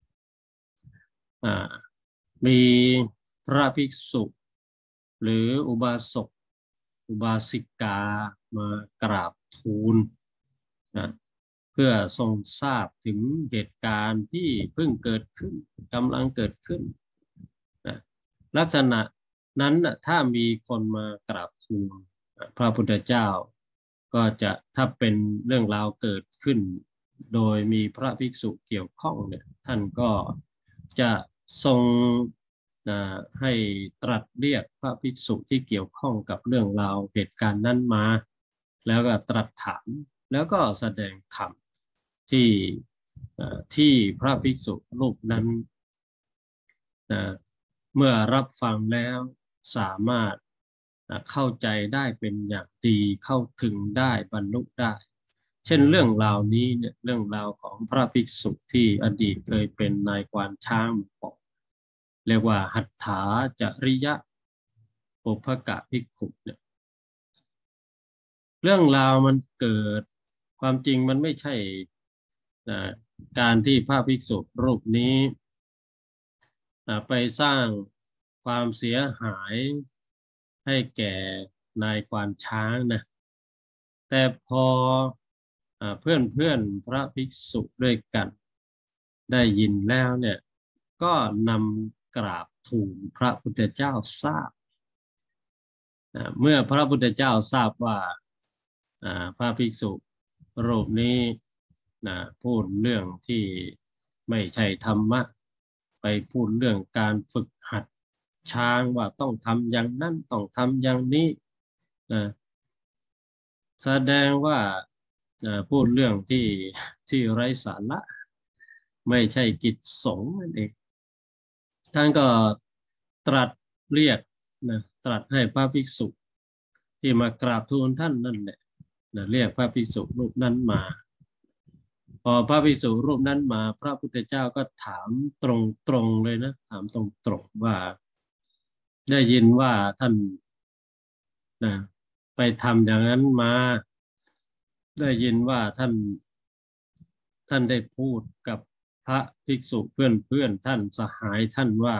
S1: มีพระภิกษุหรืออุบาสกอุบาสิกามากราบทูลนะเพื่อทรงทราบถึงเหตุการณ์ที่เพิ่งเกิดขึ้นกำลังเกิดขึ้นนะลักษณะนั้นนะถ้ามีคนมากราบทูลพระพุทธเจ้าก็จะถ้าเป็นเรื่องราวเกิดขึ้นโดยมีพระภิกษุเกี่ยวข้องเนี่ยท่านก็จะทรงให้ตรัสเรียกพระภิกษุที่เกี่ยวข้องกับเรื่องราวเหตุการณ์นั้นมาแล้วก็ตรัสถามแล้วก็แสดงธรรมที่ที่พระภิกษุรูปนั้นเมื่อรับฟังแล้วสามารถเข้าใจได้เป็นอย่างดีเข้าถึงได้บรรลุได้เช่นเรื่องราวนี้เนี่ยเรื่องราวของพระภิกษุที่อดีตเคยเป็นนายควานช้างบอกเรียกว่าหัตถาจริยะปุพกะภิกขุเนี่ยเรื่องราวมันเกิดความจริงมันไม่ใช่การที่พระภิกษุรูปนี้ไปสร้างความเสียหายให้แก่นายควานช้างนะแต่พอเพื่อนเพื่อนพระภิกษุด้วยกันได้ยินแล้วเนี่ยก็นำกราบทูลพระพุทธเจ้าทราบเมื่อพระพุทธเจ้าทราบว่าพระภิกษุรูปนี้พูดเรื่องที่ไม่ใช่ธรรมะไปพูดเรื่องการฝึกหัดช้างว่าต้องทำอย่างนั้นต้องทำอย่างนี้นะแสดงว่าพูดเรื่องที่ที่ไร้สาระไม่ใช่กิจสงฆ์นั่นเองท่านก็ตรัสเรียกนะตรัสให้พระภิกษุที่มากราบทูลท่านนั่นแหละนะเรียกพระภิกษุรูปนั้นมาพอพระภิกษุรูปนั้นมาพระพุทธเจ้าก็ถามตรงๆเลยนะถามตรงๆว่าได้ยินว่าท่านนะไปทำอย่างนั้นมาได้ยินว่าท่านท่านได้พูดกับพระภิกษุเพื่อนเพื่อนท่านสหายท่านว่า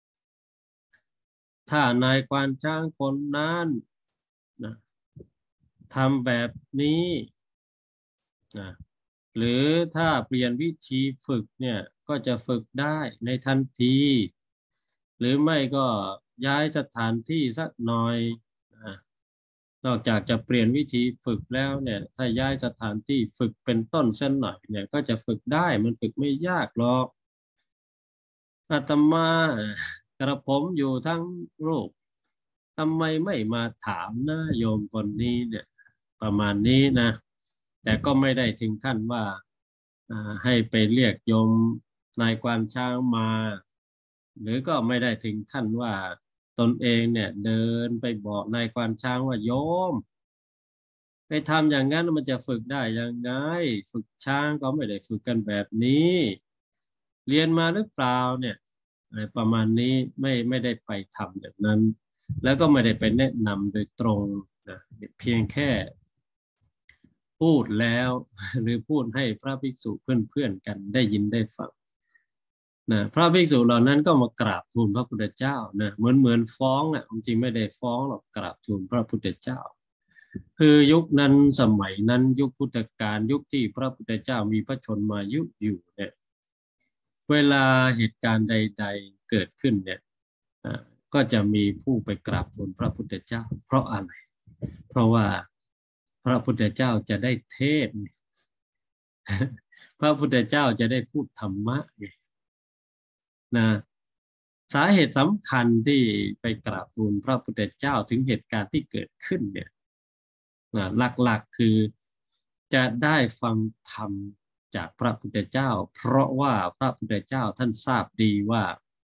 S1: ถ้านายควานช้างคนนั้นนะทำแบบนี้นะหรือถ้าเปลี่ยนวิธีฝึกเนี่ยก็จะฝึกได้ในทันทีหรือไม่ก็ย้ายสถานที่สักหน่อยนะนอกจากจะเปลี่ยนวิธีฝึกแล้วเนี่ยถ้าย้ายสถานที่ฝึกเป็นต้นเส้นหน่อยเนี่ยก็จะฝึกได้มันฝึกไม่ยากหรอกอาตมากระผมอยู่ทั้งโลกทำไมไม่มาถามนะโยมคนนี้เนี่ยประมาณนี้นะแต่ก็ไม่ได้ถึงขั้นว่าให้ไปเรียกโยมนายควานช้างมาหรือก็ไม่ได้ถึงขั้นว่าตนเองเนี่ยเดินไปบอกนายควานช้างว่าโยมไปทำอย่างนั้นมันจะฝึกได้ยังไงฝึกช้างก็ไม่ได้ฝึกกันแบบนี้เรียนมาหรือเปล่าเนี่ยอะไรประมาณนี้ไม่ไม่ได้ไปทำแบบนั้นแล้วก็ไม่ได้ไปแนะนำโดยตรงนะเพียงแค่พูดแล้วหรือพูดให้พระภิกษุเพื่อนๆกันได้ยินได้ฟังนะพระภิกษุเหล่านั้นก็มากราบทูลพระพุทธเจ้านะเหมือนเหมือนฟ้องอ่ะจริงไม่ได้ฟ้องหรอกกราบทูลพระพุทธเจ้าคือยุคนั้นสมัยนั้นยุคพุทธกาลยุคที่พระพุทธเจ้ามีพระชนมายุอยู่เนี่ยเวลาเหตุการณ์ใดๆเกิดขึ้นเนี่ยก็จะมีผู้ไปกราบทูลพระพุทธเจ้าเพราะอะไรเพราะว่าพระพุทธเจ้าจะได้เทศน์พระพุทธเจ้าจะได้พูดธรรมะนะสาเหตุสำคัญที่ไปกราบทูลพระพุทธเจ้าถึงเหตุการณ์ที่เกิดขึ้นเนี่ยนะหลักๆคือจะได้ฟังธรรมจากพระพุทธเจ้าเพราะว่าพระพุทธเจ้าท่านทราบดีว่า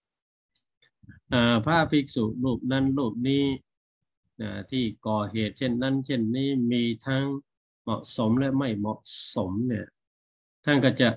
S1: พระภิกษุรูปนั้นรูปนี้ที่ก่อเหตุเช่นนั้นเช่นนี้มีทั้งเหมาะสมและไม่เหมาะสมเนี่ยท่านก็จะ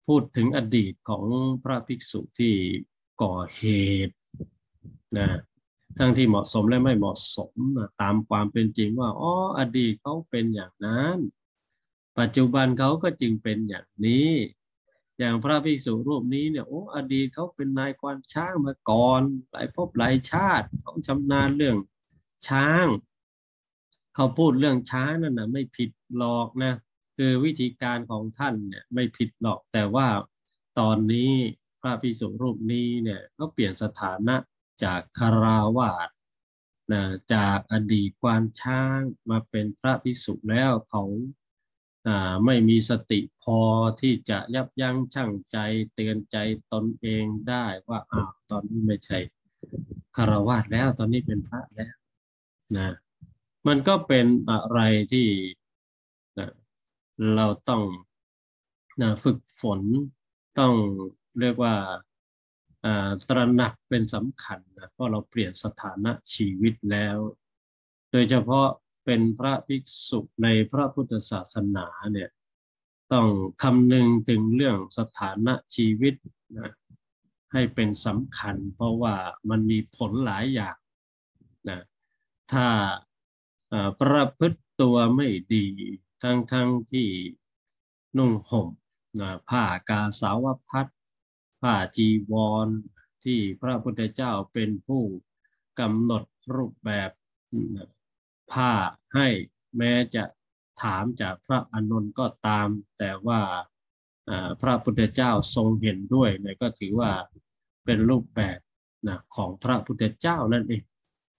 S1: พูดถึงอดีตของพระภิกษุที่ก่อเหตุนะทั้งที่เหมาะสมและไม่เหมาะสมนะตามความเป็นจริงว่าอ๋ออดีตเขาเป็นอย่างนั้นปัจจุบันเขาก็จึงเป็นอย่างนี้อย่างพระภิกษุรูปนี้เนี่ยโอ้อดีตเขาเป็นนายควานช้างมาก่อนหลายภพหลายชาติเขาชำนาญเรื่องช้างเขาพูดเรื่องช้างนั่นนะไม่ผิดหรอกนะคือวิธีการของท่านเนี่ยไม่ผิดหรอกแต่ว่าตอนนี้พระภิกษุรูปนี้เนี่ยก็เปลี่ยนสถานะจากคฤหัสถ์นะจากอดีตควานช้างมาเป็นพระภิกษุแล้วเขาอ่าไม่มีสติพอที่จะยับยั้งชั่งใจเตือนใจตนเองได้ว่าอ้าวตอนนี้ไม่ใช่คฤหัสถ์แล้วตอนนี้เป็นพระแล้วนะมันก็เป็นอะไรที่นะเราต้องนะฝึกฝนต้องเรียกว่าตระหนักเป็นสำคัญนะเพราะเราเปลี่ยนสถานะชีวิตแล้วโดยเฉพาะเป็นพระภิกษุในพระพุทธศาสนาเนี่ยต้องคำนึงถึงเรื่องสถานะชีวิตนะให้เป็นสำคัญเพราะว่ามันมีผลหลายอย่างนะถ้าประพฤติตัวไม่ดีทั้งทั้งที่นุ่งห่มนะผ้ากาสาวพัสผ้าจีวรที่พระพุทธเจ้าเป็นผู้กำหนดรูปแบบผ้าให้แม้จะถามจากพระอานนท์ก็ตามแต่ว่าพระพุทธเจ้าทรงเห็นด้วยเนี่ยก็ถือว่าเป็นรูปแบบนะของพระพุทธเจ้านั่นเอง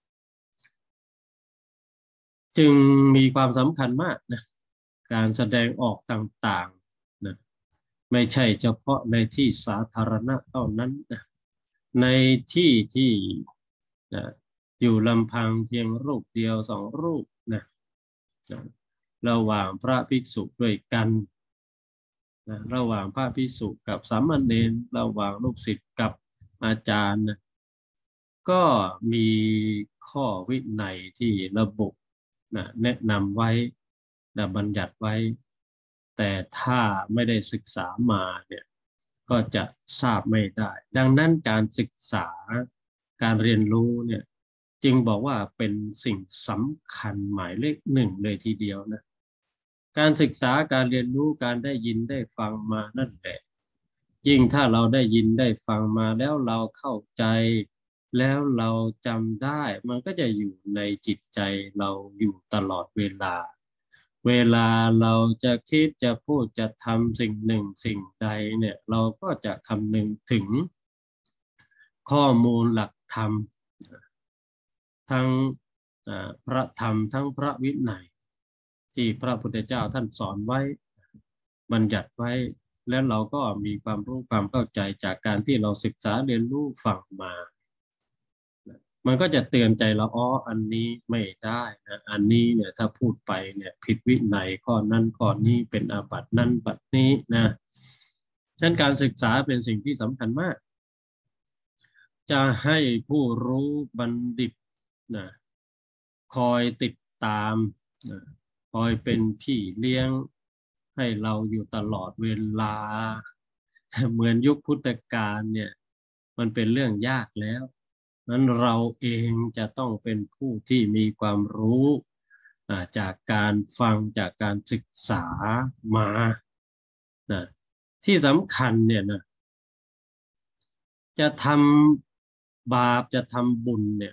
S1: จึงมีความสำคัญมากนะการแสดงออกต่างๆนะไม่ใช่เฉพาะในที่สาธารณะเท่านั้นนะในที่ที่นะอยู่ลำพังเพียงรูปเดียวสองรูปนะนะระหว่างพระภิกษุด้วยกันนะระหว่างพระภิกษุกับสามเณรระหว่างลูกศิษย์กับอาจารย์นะก็มีข้อวินัยที่ระบุนะแนะนำไว้นะบัญญัติไว้แต่ถ้าไม่ได้ศึกษามาเนี่ยก็จะทราบไม่ได้ดังนั้นการศึกษาการเรียนรู้เนี่ยจึงบอกว่าเป็นสิ่งสำคัญหมายเลขหนึ่งเลยทีเดียวนะการศึกษาการเรียนรู้การได้ยินได้ฟังมานั่นแหละยิ่งถ้าเราได้ยินได้ฟังมาแล้วเราเข้าใจแล้วเราจำได้มันก็จะอยู่ในจิตใจเราอยู่ตลอดเวลาเวลาเราจะคิดจะพูดจะทำสิ่งหนึ่งสิ่งใดเนี่ยเราก็จะคำนึงถึงข้อมูลหลักธรรมทั้งพระธรรมทั้งพระวินัยที่พระพุทธเจ้าท่านสอนไว้บัญญัติไว้แล้วเราก็มีความรู้ความเข้าใจจากการที่เราศึกษาเรียนรู้ฟังมามันก็จะเตือนใจเราอ๋ออันนี้ไม่ได้นะอันนี้เนี่ยถ้าพูดไปเนี่ยผิดวินัยข้อนั้นข้อนี้เป็นอาบัตินั้นบัตินี้นะฉะนั้นการศึกษาเป็นสิ่งที่สำคัญมากจะให้ผู้รู้บัณฑิตนะคอยติดตามนะคอยเป็นพี่เลี้ยงให้เราอยู่ตลอดเวลาเหมือนยุคพุทธกาลเนี่ยมันเป็นเรื่องยากแล้วนั้นเราเองจะต้องเป็นผู้ที่มีความรู้จากการฟังจากการศึกษามานะที่สำคัญเนี่ยนะจะทำบาปจะทำบุญเนี่ย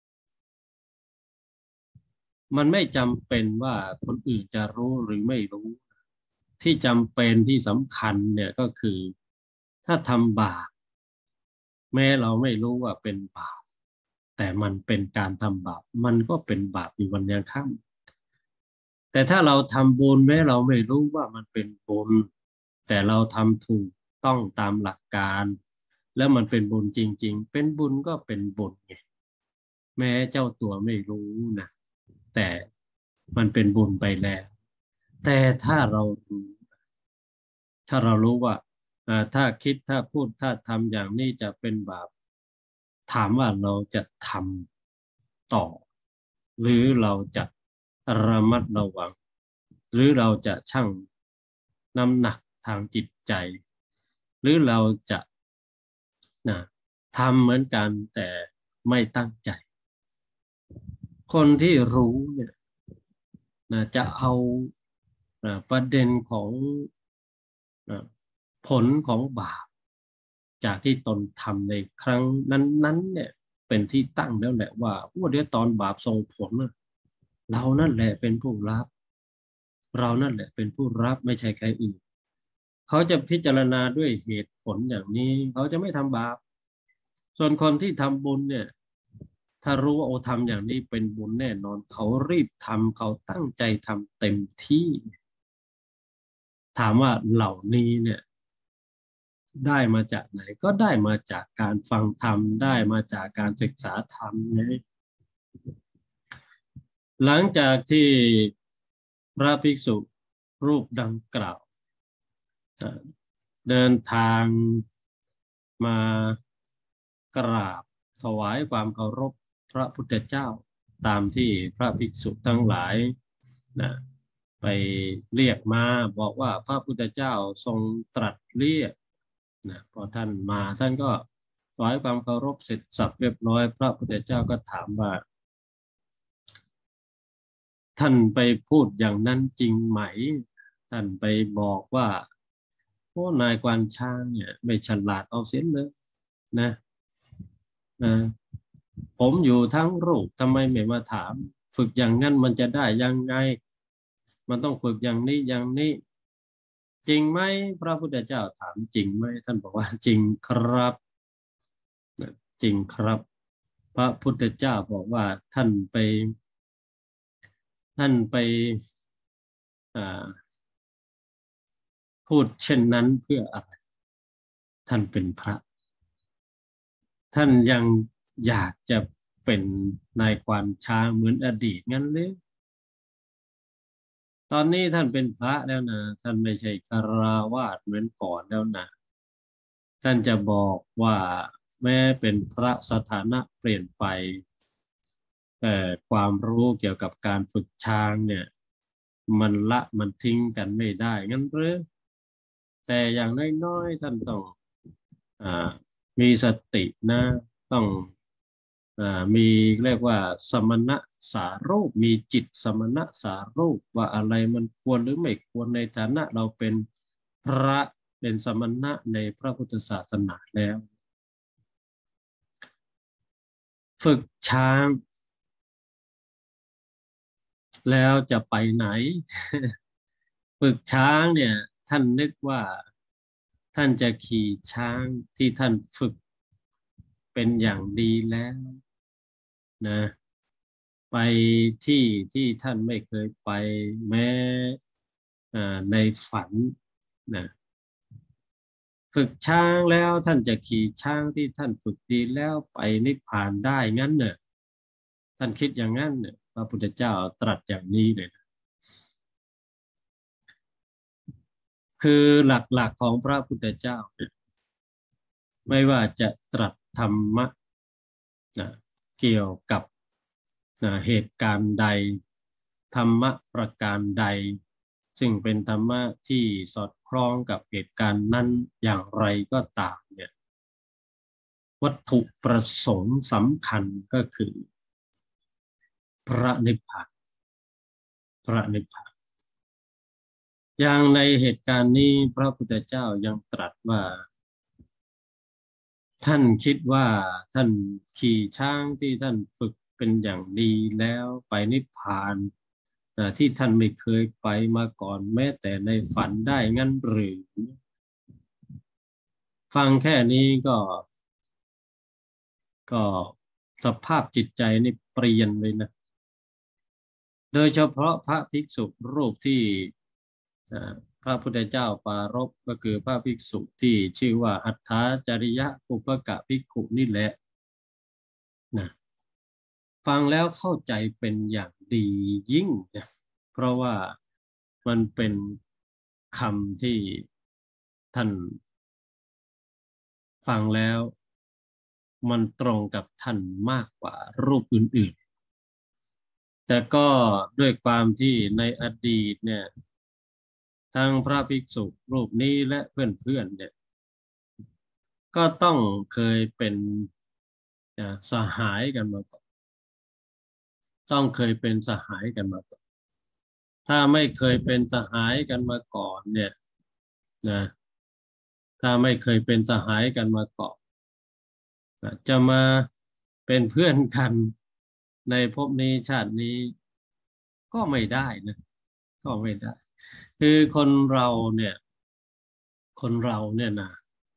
S1: มันไม่จำเป็นว่าคนอื่นจะรู้หรือไม่รู้ที่จำเป็นที่สำคัญเนี่ยก็คือถ้าทำบาปแม้เราไม่รู้ว่าเป็นบาปแต่มันเป็นการทำบาปมันก็เป็นบาปอยู่วันยังค่ำแต่ถ้าเราทำบุญแม้เราไม่รู้ว่ามันเป็นบุญแต่เราทำถูกต้องตามหลักการแล้วมันเป็นบุญจริงๆเป็นบุญก็เป็นบุญไงแม้เจ้าตัวไม่รู้นะแต่มันเป็นบุญไปแล้วแต่ถ้าเรารู้ถ้าเรารู้ว่าถ้าคิดถ้าพูดถ้าทำอย่างนี้จะเป็นบาปถามว่าเราจะทำต่อหรือเราจะระมัดระวังหรือเราจะชั่งน้ำหนักทางจิตใจหรือเราจะนะทำเหมือนกันแต่ไม่ตั้งใจคนที่รู้เนี่ยนะจะเอานะประเด็นของนะผลของบาปจากที่ตนทำในครั้งนั้นๆเนี่ยเป็นที่ตั้งแล้วแหละว่าว่าเดี๋ยวตอนบาปส่งผลนะเรานั่นแหละเป็นผู้รับเรานั่นแหละเป็นผู้รับไม่ใช่ใครอื่นเขาจะพิจารณาด้วยเหตุผลอย่างนี้เขาจะไม่ทำบาปส่วนคนที่ทำบุญเนี่ยถ้ารู้ว่าโอ้ทำอย่างนี้เป็นบุญแน่นอนเขารีบทำเขาตั้งใจทำเต็มที่ถามว่าเหล่านี้เนี่ยได้มาจากไหนก็ได้มาจากการฟังธรรมได้มาจากการศึกษาธรรมนะหลังจากที่พระภิกษุรูปดังกล่าวเดินทางมากราบถวายความเคารพพระพุทธเจ้าตามที่พระภิกษุทั้งหลายนะไปเรียกมาบอกว่าพระพุทธเจ้าทรงตรัสเรียกนะพอท่านมาท่านก็ถวายความเคารพเสร็จสับเรียบร้อยพระพุทธเจ้าก็ถามว่าท่านไปพูดอย่างนั้นจริงไหมท่านไปบอกว่าโอ้นายกวานช้างเนี่ยไม่ฉลาดเอาเสียเลยนะนะผมอยู่ทั้งรูปทำไมไม่มาถามฝึกอย่างนั้นมันจะได้ยังไงมันต้องฝึกอย่างนี้อย่างนี้จริงไหมพระพุทธเจ้าถามจริงไหมท่านบอกว่าจริงครับจริงครับพระพุทธเจ้าบอกว่าท่านไปท่านไปพูดเช่นนั้นเพื่ออะไรท่านเป็นพระท่านยังอยากจะเป็นนายควานช้างเหมือนอดีตงั้นหรือตอนนี้ท่านเป็นพระแล้วนะท่านไม่ใช่คฤหัสถ์เหมือนก่อนแล้วนะท่านจะบอกว่าแม้เป็นพระสถานะเปลี่ยนไปแต่ความรู้เกี่ยวกับการฝึกช้างเนี่ยมันละมันทิ้งกันไม่ได้งั้นหรือแต่อย่างน้อยๆท่านต้องอ่ามีสตินะต้องอ่ามีเรียกว่าสมณะสารูปมีจิตสมณะสารูปว่าอะไรมันควรหรือไม่ควรในฐานะเราเป็นพระเป็นสมณะในพระพุทธศาสนาแล้วฝึกช้างแล้วจะไปไหนฝึกช้างเนี่ยท่านนึกว่าท่านจะขี่ช้างที่ท่านฝึกเป็นอย่างดีแล้วนะไปที่ที่ท่านไม่เคยไปแม้ในฝันนะฝึกช้างแล้วท่านจะขี่ช้างที่ท่านฝึกดีแล้วไปนิพพานได้งั้นเนี่ยท่านคิดอย่างนั้นเนี่ยพระพุทธเจ้าตรัสอย่างนี้เลยนะคือหลักๆของพระพุทธเจ้าไม่ว่าจะตรัสธรรมะนะเกี่ยวกับนะเหตุการณ์ใดธรรมะประการใดซึ่งเป็นธรรมะที่สอดคล้องกับเหตุการณ์นั้นอย่างไรก็ตามเนี่ยวัตถุประสงค์สำคัญก็คือพระนิพพานพระนิพพานอย่างในเหตุการณ์นี้พระพุทธเจ้ายังตรัสว่าท่านคิดว่าท่านขี่ช้างที่ท่านฝึกเป็นอย่างดีแล้วไปนิพพานที่ท่านไม่เคยไปมาก่อนแม้แต่ในฝันได้งั้นหรือฟังแค่นี้ก็ก็สภาพจิตใจนี่เปลี่ยนเลยนะโดยเฉพาะพระภิกษุรูปที่พระพุทธเจ้าปรารภก็คือพระภิกษุที่ชื่อว่าอัฏฐาจริยะอุปกะภิกขุนี่แหละนะฟังแล้วเข้าใจเป็นอย่างดียิ่งนะเพราะว่ามันเป็นคำที่ท่านฟังแล้วมันตรงกับท่านมากกว่ารูปอื่นๆแต่ก็ด้วยความที่ในอดีตเนี่ยทั้งพระภิกษุรูปนี้และเพื่อนๆเนี่ยก็ต้องเคยเป็นสหายกันมาก่อนต้องเคยเป็นสหายกันมาก่อนถ้าไม่เคยเป็นสหายกันมาก่อนเนี่ยนะถ้าไม่เคยเป็นสหายกันมาก่อนจะมาเป็นเพื่อนกันในภพนี้ชาตินี้ก็ไม่ได้นะก็ไม่ได้คือคนเราเนี่ยคนเราเนี่ยนะ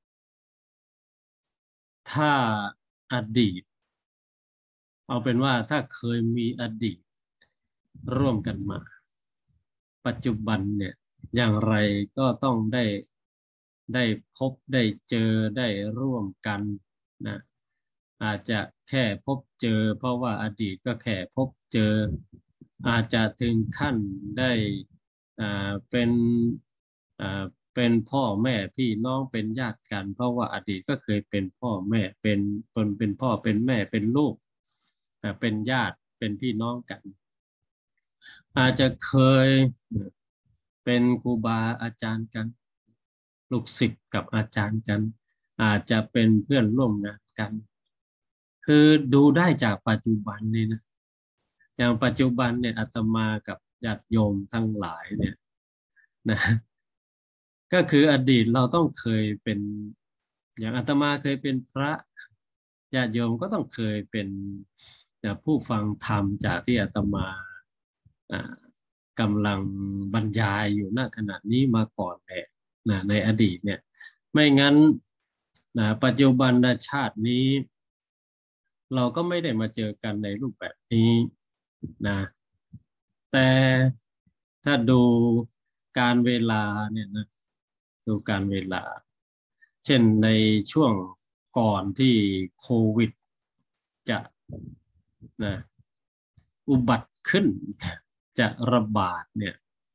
S1: ถ้าอดีตเอาเป็นว่าถ้าเคยมีอดีตร่วมกันมาปัจจุบันเนี่ยอย่างไรก็ต้องได้ได้พบได้เจอได้ร่วมกันนะอาจจะแค่พบเจอเพราะว่าอดีตก็แค่พบเจออาจจะถึงขั้นได้อ่าเป็นอ่าเป็นพ่อแม่พี่น้องเป็นญาติกันเพราะว่าอดีตก็เคยเป็นพ่อแม่เป็นคนเป็นพ่อเป็นแม่เป็นลูกเป็นญาติเป็นพี่น้องกันอาจจะเคยเป็นครูบาอาจารย์กันลูกศิษย์กับอาจารย์กันอาจจะเป็นเพื่อนร่วมงานกันคือดูได้จากปัจจุบันนี่นะอย่างปัจจุบันเนี่ยอาตมากับญาติโยมทั้งหลายเนี่ยนะก็คืออดีตเราต้องเคยเป็นอย่างอาตมาเคยเป็นพระญาติโยมก็ต้องเคยเป็นผู้ฟังธรรมจากที่อาตมาอ่ากำลังบรรยายอยู่ณขณะนี้มาก่อนแหละนะในอดีตเนี่ยไม่งั้นนะปัจจุบันชาตินี้เราก็ไม่ได้มาเจอกันในรูปแบบนี้นะแต่ถ้าดูการเวลาเนี่ยนะดูการเวลาเช่นในช่วงก่อนที่โควิดจะนะอุบัติขึ้นจะระบาดเนี่ย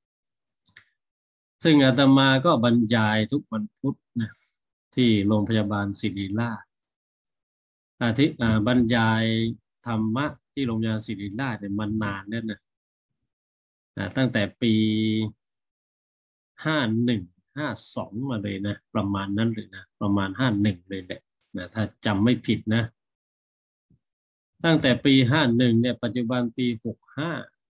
S1: ซึ่งอาตมาก็บรรยายทุกวันพุธนะที่โรงพยาบาลศิริราชอาทิบรรยายธรรมะที่โรงพยาบาลศิริราชเนี่ยมันนานแล้วนะตั้งแต่ปีห้าหนึ่งห้าสองมาเลยนะประมาณนั้นเลยนะประมาณห้าหนึ่งเลยแหละนะถ้าจำไม่ผิดนะตั้งแต่ปีห้าหนึ่งเนี่ยปัจจุบันปีหกห้า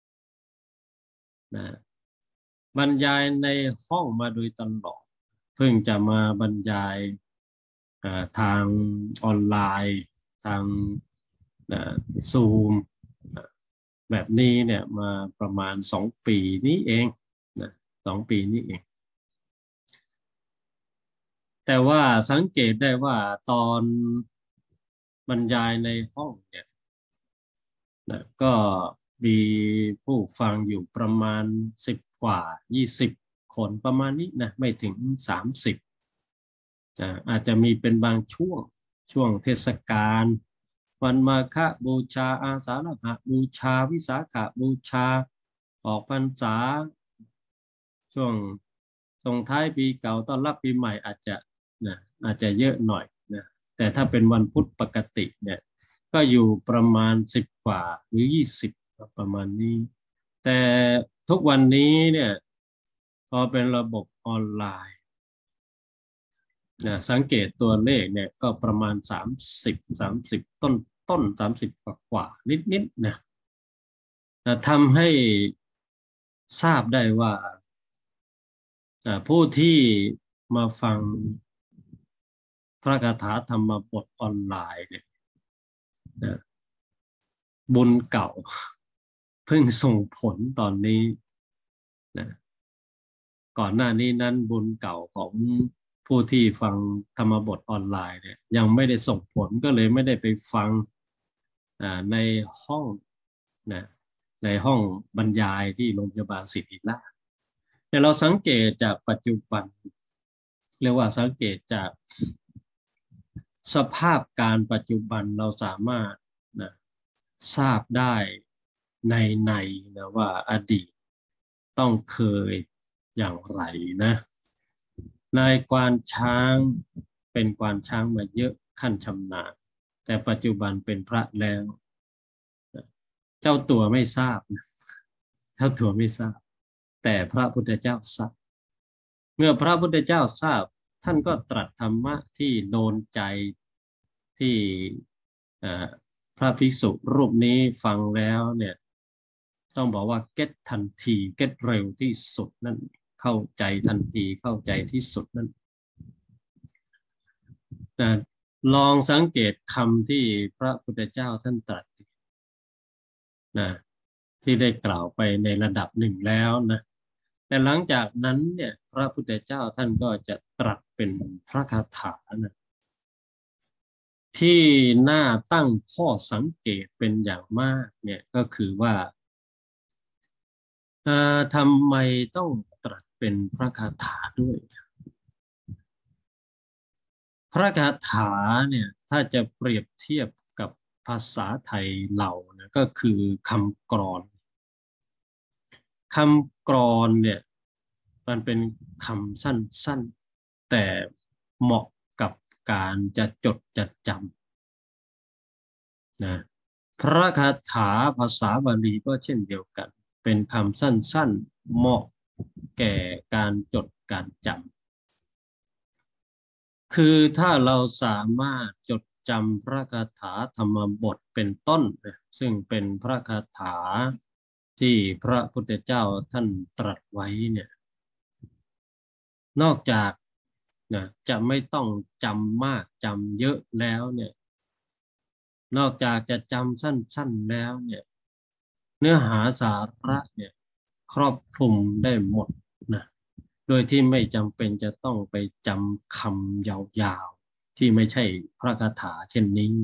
S1: นะบรรยายในห้องมาโดยตลอดเพิ่งจะมาบรรยายทางออนไลน์ทางซูมแบบนี้เนี่ยมาประมาณสองปีนี้เองนะสองปีนี้เองแต่ว่าสังเกตได้ว่าตอนบรรยายในห้องเนี่ยนะก็มีผู้ฟังอยู่ประมาณสิบกว่ายี่สิบคนประมาณนี้นะไม่ถึงสามสิบนะอาจจะมีเป็นบางช่วงช่วงเทศกาลวันมาฆบูชาอาสาฬหบูชาวิสาขบูชาออกพรรษาช่วงส่งท้ายปีเก่าต้อนรับปีใหม่อาจจะนะอาจจะเยอะหน่อยนะแต่ถ้าเป็นวันพุธปกติเนี่ยก็อยู่ประมาณสิบกว่าหรือยี่สิบประมาณนี้แต่ทุกวันนี้เนี่ยพอเป็นระบบออนไลน์นะสังเกตตัวเลขเนี่ยก็ประมาณสามสิบสามสิบต้นต้นสามสิบกว่ากว่านิดนิดนะนะทำให้ทราบได้ว่าผู้ที่มาฟังพระคาถาธรรมบทออนไลน์เนี่ยนะบุญเก่าเพิ่งส่งผลตอนนี้นะก่อนหน้านี้นั้นบุญเก่าของผู้ที่ฟังธรรมบทออนไลน์เนี่ยยังไม่ได้ส่งผลก็เลยไม่ได้ไปฟังในห้องนะในห้องบรรยายที่โรงพยาบาลศิริราชแต่เราสังเกตจากปัจจุบันเรียกว่าสังเกตจากสภาพการปัจจุบันเราสามารถนะทราบได้ในในนะว่าอดีตต้องเคยอย่างไรนะนายกวานช้างเป็นกวานช้างมาเยอะขั้นชำนาญแต่ปัจจุบันเป็นพระแล้วเจ้าตัวไม่ทราบนะเจ้าตัวไม่ทราบแต่พระพุทธเจ้าทราบเมื่อพระพุทธเจ้าทราบท่านก็ตรัสธรรมะที่โดนใจที่พระภิกษุรูปนี้ฟังแล้วเนี่ยต้องบอกว่าเก็ตทันทีเก็ตเร็วที่สุดนั่นเข้าใจทันทีเข้าใจที่สุดนั่นนะลองสังเกตคำที่พระพุทธเจ้าท่านตรัสนะที่ได้กล่าวไปในระดับหนึ่งแล้วนะแต่หลังจากนั้นเนี่ยพระพุทธเจ้าท่านก็จะตรัสเป็นพระคาถานะที่น่าตั้งข้อสังเกตเป็นอย่างมากเนี่ยก็คือว่าทำไมต้องตรัสเป็นพระคาถาด้วยพระคาถาเนี่ยถ้าจะเปรียบเทียบกับภาษาไทยเรานะก็คือคำกลอนคำกลอนเนี่ยมันเป็นคำสั้นๆแต่เหมาะกับการจะจดจะจำนะพระคาถาภาษาบาลีก็เช่นเดียวกันเป็นคำสั้นๆเหมาะแก่การจดการจำคือถ้าเราสามารถจดจำพระคาถาธรรมบทเป็นต้นซึ่งเป็นพระคาถาที่พระพุทธเจ้าท่านตรัสไว้เนี่ยนอกจากนะจะไม่ต้องจำมากจำเยอะแล้วเนี่ยนอกจากจะจำสั้นๆแล้วเนี่ยเนื้อหาสาระเนี่ยครอบคลุมได้หมดนะโดยที่ไม่จำเป็นจะต้องไปจำคำยาวๆที่ไม่ใช่พระคาถาเช่นนี้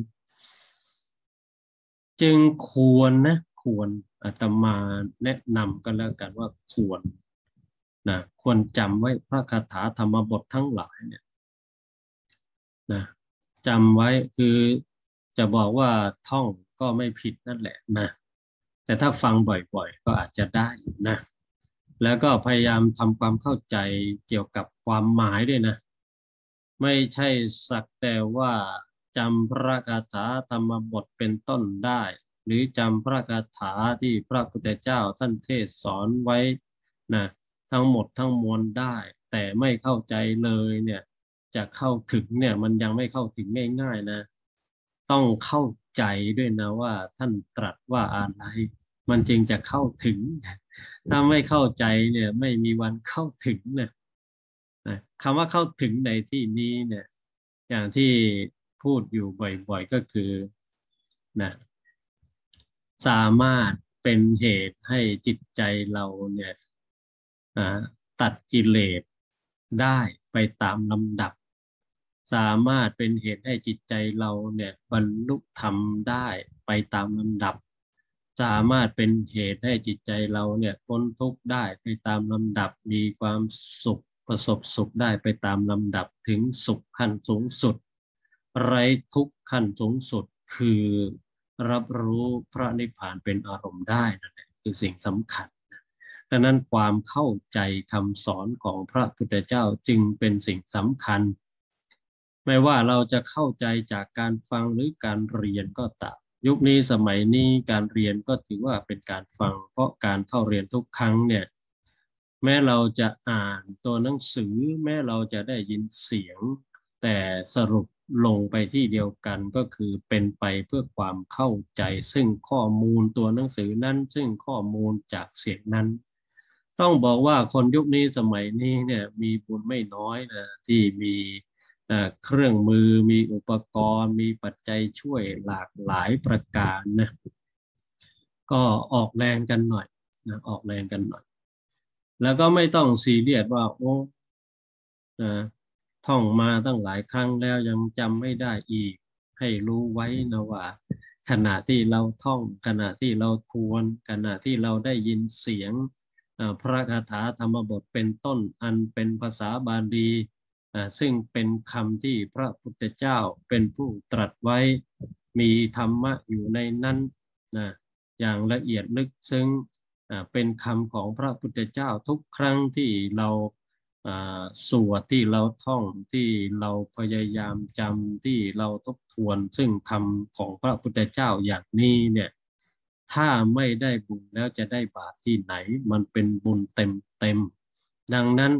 S1: จึงควรนะควรอาตมาแนะนำกันแล้วกันว่าควรนะควรจำไว้พระคาถาธรรมบททั้งหลายเนี่ยนะจำไว้คือจะบอกว่าท่องก็ไม่ผิดนั่นแหละนะแต่ถ้าฟังบ่อยๆก็อาจจะได้นะแล้วก็พยายามทำความเข้าใจเกี่ยวกับความหมายด้วยนะไม่ใช่สักแต่ว่าจำพระคาถาธรรมบทเป็นต้นได้หรือจำพระคาถาที่พระพุทธเจ้าท่านเทศสอนไว้นะทั้งหมดทั้งมวลได้แต่ไม่เข้าใจเลยเนี่ยจะเข้าถึงเนี่ยมันยังไม่เข้าถึงง่ายๆนะต้องเข้าใจด้วยนะว่าท่านตรัสว่าอะไรมันจึงจะเข้าถึงถ้าไม่เข้าใจเนี่ยไม่มีวันเข้าถึงเนี่ยนะคำว่าเข้าถึงในที่นี้เนี่ยอย่างที่พูดอยู่บ่อยๆก็คือนะสามารถเป็นเหตุให้จิตใจเราเนี่ยตัดกิเลสได้ไปตามลำดับสามารถเป็นเหตุให้จิตใจเราเนี่ยบรรลุธรรมได้ไปตามลำดับสามารถเป็นเหตุให้จิตใจเราเนี่ยพ้นทุกข์ได้ไปตามลำดับมีความสุขประสบสุขได้ไปตามลำดับถึงสุขขั้นสูงสุดไร้ทุกข์ขั้นสูงสุดคือรับรู้พระนิพพานเป็นอารมณ์ได้นั่นแหละคือสิ่งสำคัญดังนั้นความเข้าใจคำสอนของพระพุทธเจ้าจึงเป็นสิ่งสำคัญไม่ว่าเราจะเข้าใจจากการฟังหรือการเรียนก็ตามยุคนี้สมัยนี้การเรียนก็ถือว่าเป็นการฟังเพราะการเข้าเรียนทุกครั้งเนี่ยแม้เราจะอ่านตัวหนังสือแม้เราจะได้ยินเสียงแต่สรุปลงไปที่เดียวกันก็คือเป็นไปเพื่อความเข้าใจซึ่งข้อมูลตัวหนังสือนั้นซึ่งข้อมูลจากเสียงนั้นต้องบอกว่าคนยุคนี้สมัยนี้เนี่ยมีบุญไม่น้อยนะที่มีเครื่องมือมีอุปกรณ์มีปัจจัยช่วยหลากหลายประการนะก็ออกแรงกันหน่อยนะออกแรงกันหน่อยแล้วก็ไม่ต้องซีเรียสว่าโอ้นะท่องมาตั้งหลายครั้งแล้วยังจำไม่ได้อีกให้รู้ไว้นะว่าขณะที่เราท่องขณะที่เราทวนขณะที่เราได้ยินเสียงพระคาถาธรรมบทเป็นต้นอันเป็นภาษาบาลีซึ่งเป็นคำที่พระพุทธเจ้าเป็นผู้ตรัสไว้มีธรรมะอยู่ในนั้นนะอย่างละเอียดลึกซึ้งเป็นคำของพระพุทธเจ้าทุกครั้งที่เราสวดที่เราท่องที่เราพยายามจำที่เราทบทวนซึ่งคำของพระพุทธเจ้าอย่างนี้เนี่ยถ้าไม่ได้บุญแล้วจะได้บาปที่ไหนมันเป็นบุญเต็มเต็มดังนั้น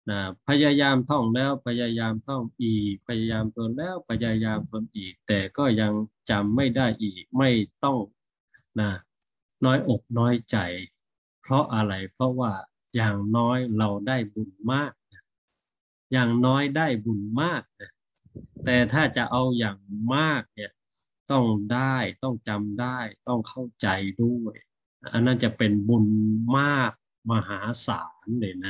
S1: นะพยายามท่องแล้วพยายามท่องอีกพยายามทนแล้วพยายามทนอีกแต่ก็ยังจำไม่ได้อีกไม่ต้องนะน้อยอกน้อยใจเพราะอะไรเพราะว่าอย่างน้อยเราได้บุญมากอย่างน้อยได้บุญมากนะแต่ถ้าจะเอาอย่างมากเนี่ยต้องได้ต้องจำได้ต้องเข้าใจด้วยอันนั้นจะเป็นบุญมากมหาศาลเลยนะ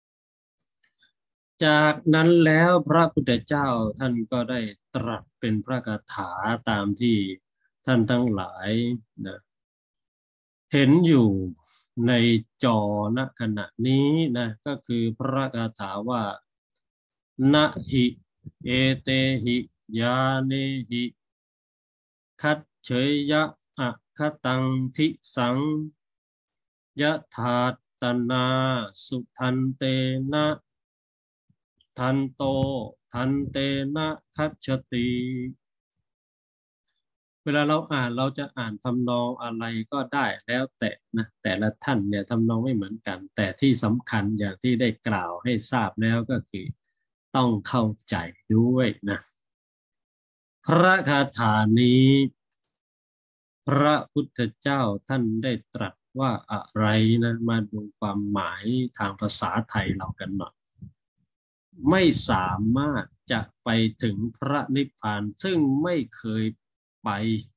S1: จากนั้นแล้วพระพุทธเจ้าท่านก็ได้ตรัสเป็นพระคาถาตามที่ท่านทั้งหลายนะเห็นอยู่ในจอณขณะนี้นะก็คือพระคาถาว่านะหิเอเตหิยาเนหิคัจเฉยยะอะคตังทิสังยะถาตนาสุทันเตนะทันโตทันเตนะคัจฉติเวลาเราอ่านเราจะอ่านทำนองอะไรก็ได้แล้วแต่นะแต่ละท่านเนี่ยทำนองไม่เหมือนกันแต่ที่สำคัญอย่างที่ได้กล่าวให้ทราบแล้วก็คือต้องเข้าใจด้วยนะพระคาถานี้พระพุทธเจ้าท่านได้ตรัสว่าอะไรนะมาดูความหมายทางภาษาไทยเรากันหน่อยไม่สามารถจะไปถึงพระนิพพานซึ่งไม่เคยไป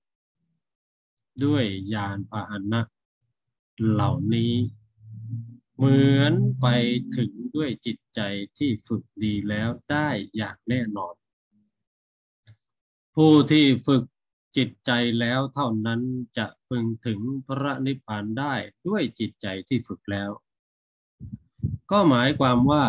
S1: ด้วยยานพาหนะเหล่านี้เหมือนไปถึงด้วยจิตใจที่ฝึกดีแล้วได้อย่างแน่นอนผู้ที่ฝึกจิตใจแล้วเท่านั้นจะพึงถึงพระนิพพานได้ด้วยจิตใจที่ฝึกแล้วก็หมายความว่า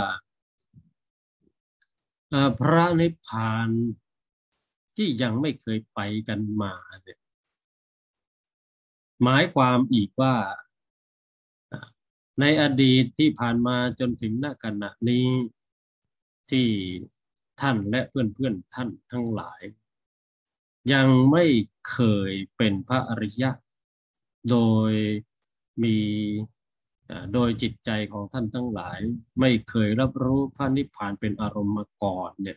S1: พระนิพพานที่ยังไม่เคยไปกันมาเนี่ยหมายความอีกว่าในอดีตที่ผ่านมาจนถึงณขณะนี้ที่ท่านและเพื่อนๆท่านทั้งหลายยังไม่เคยเป็นพระอริยะโดยมีโดยจิตใจของท่านทั้งหลายไม่เคยรับรู้พระนิพพานเป็นอารมณ์มาก่อนเนี่ย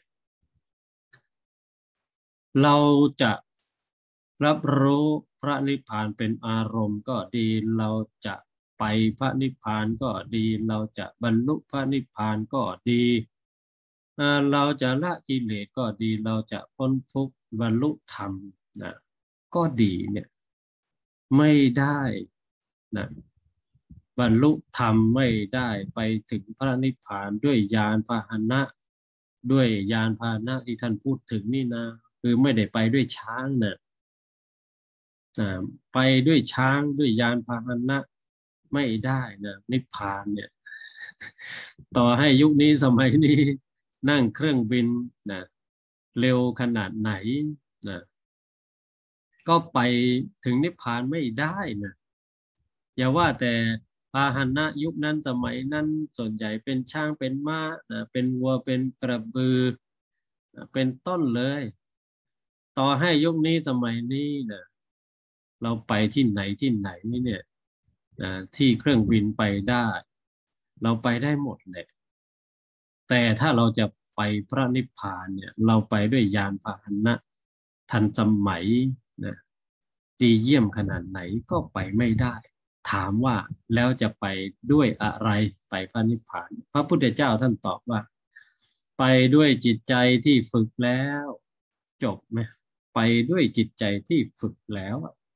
S1: เราจะรับรู้พระนิพพานเป็นอารมณ์ก็ดีเราจะไปพระนิพพานก็ดีเราจะบรรลุพระนิพพานก็ดีเราจะละกิเลสก็ดีเราจะพ้นทุกข์บรรลุธรรมนะก็ดีเนี่ยไม่ได้นะบรรลุธรรมไม่ได้ไปถึงพระนิพพานด้วยยานพาหนะด้วยยานพาหนะที่ท่านพูดถึงนี่นะคือไม่ได้ไปด้วยช้างนะไปด้วยช้างด้วยยานพาหนะไม่ได้นะนิพพานเนี่ยต่อให้ยุคนี้สมัยนี้นั่งเครื่องบินนะเร็วขนาดไหนนะก็ไปถึงนิพพานไม่ได้นะอย่าว่าแต่พาหนะยุคนั้นสมัยนั้นส่วนใหญ่เป็นช้างเป็นม้านะเป็นวัวเป็นกระบือนะเป็นต้นเลยต่อให้ยุคนี้สมัยนี้นะเราไปที่ไหนที่ไหนนี่เนี่ยนะที่เครื่องบินไปได้เราไปได้หมดเลยแต่ถ้าเราจะไปพระนิพพานเนี่ยเราไปด้วยยานพาหนะทันสมัยนะดีเยี่ยมขนาดไหนก็ไปไม่ได้ถามว่าแล้วจะไปด้วยอะไรไปพระนิพพานพระพุทธเจ้าท่านตอบว่าไปด้วยจิตใจที่ฝึกแล้วจบไหมไปด้วยจิตใจที่ฝึกแล้ว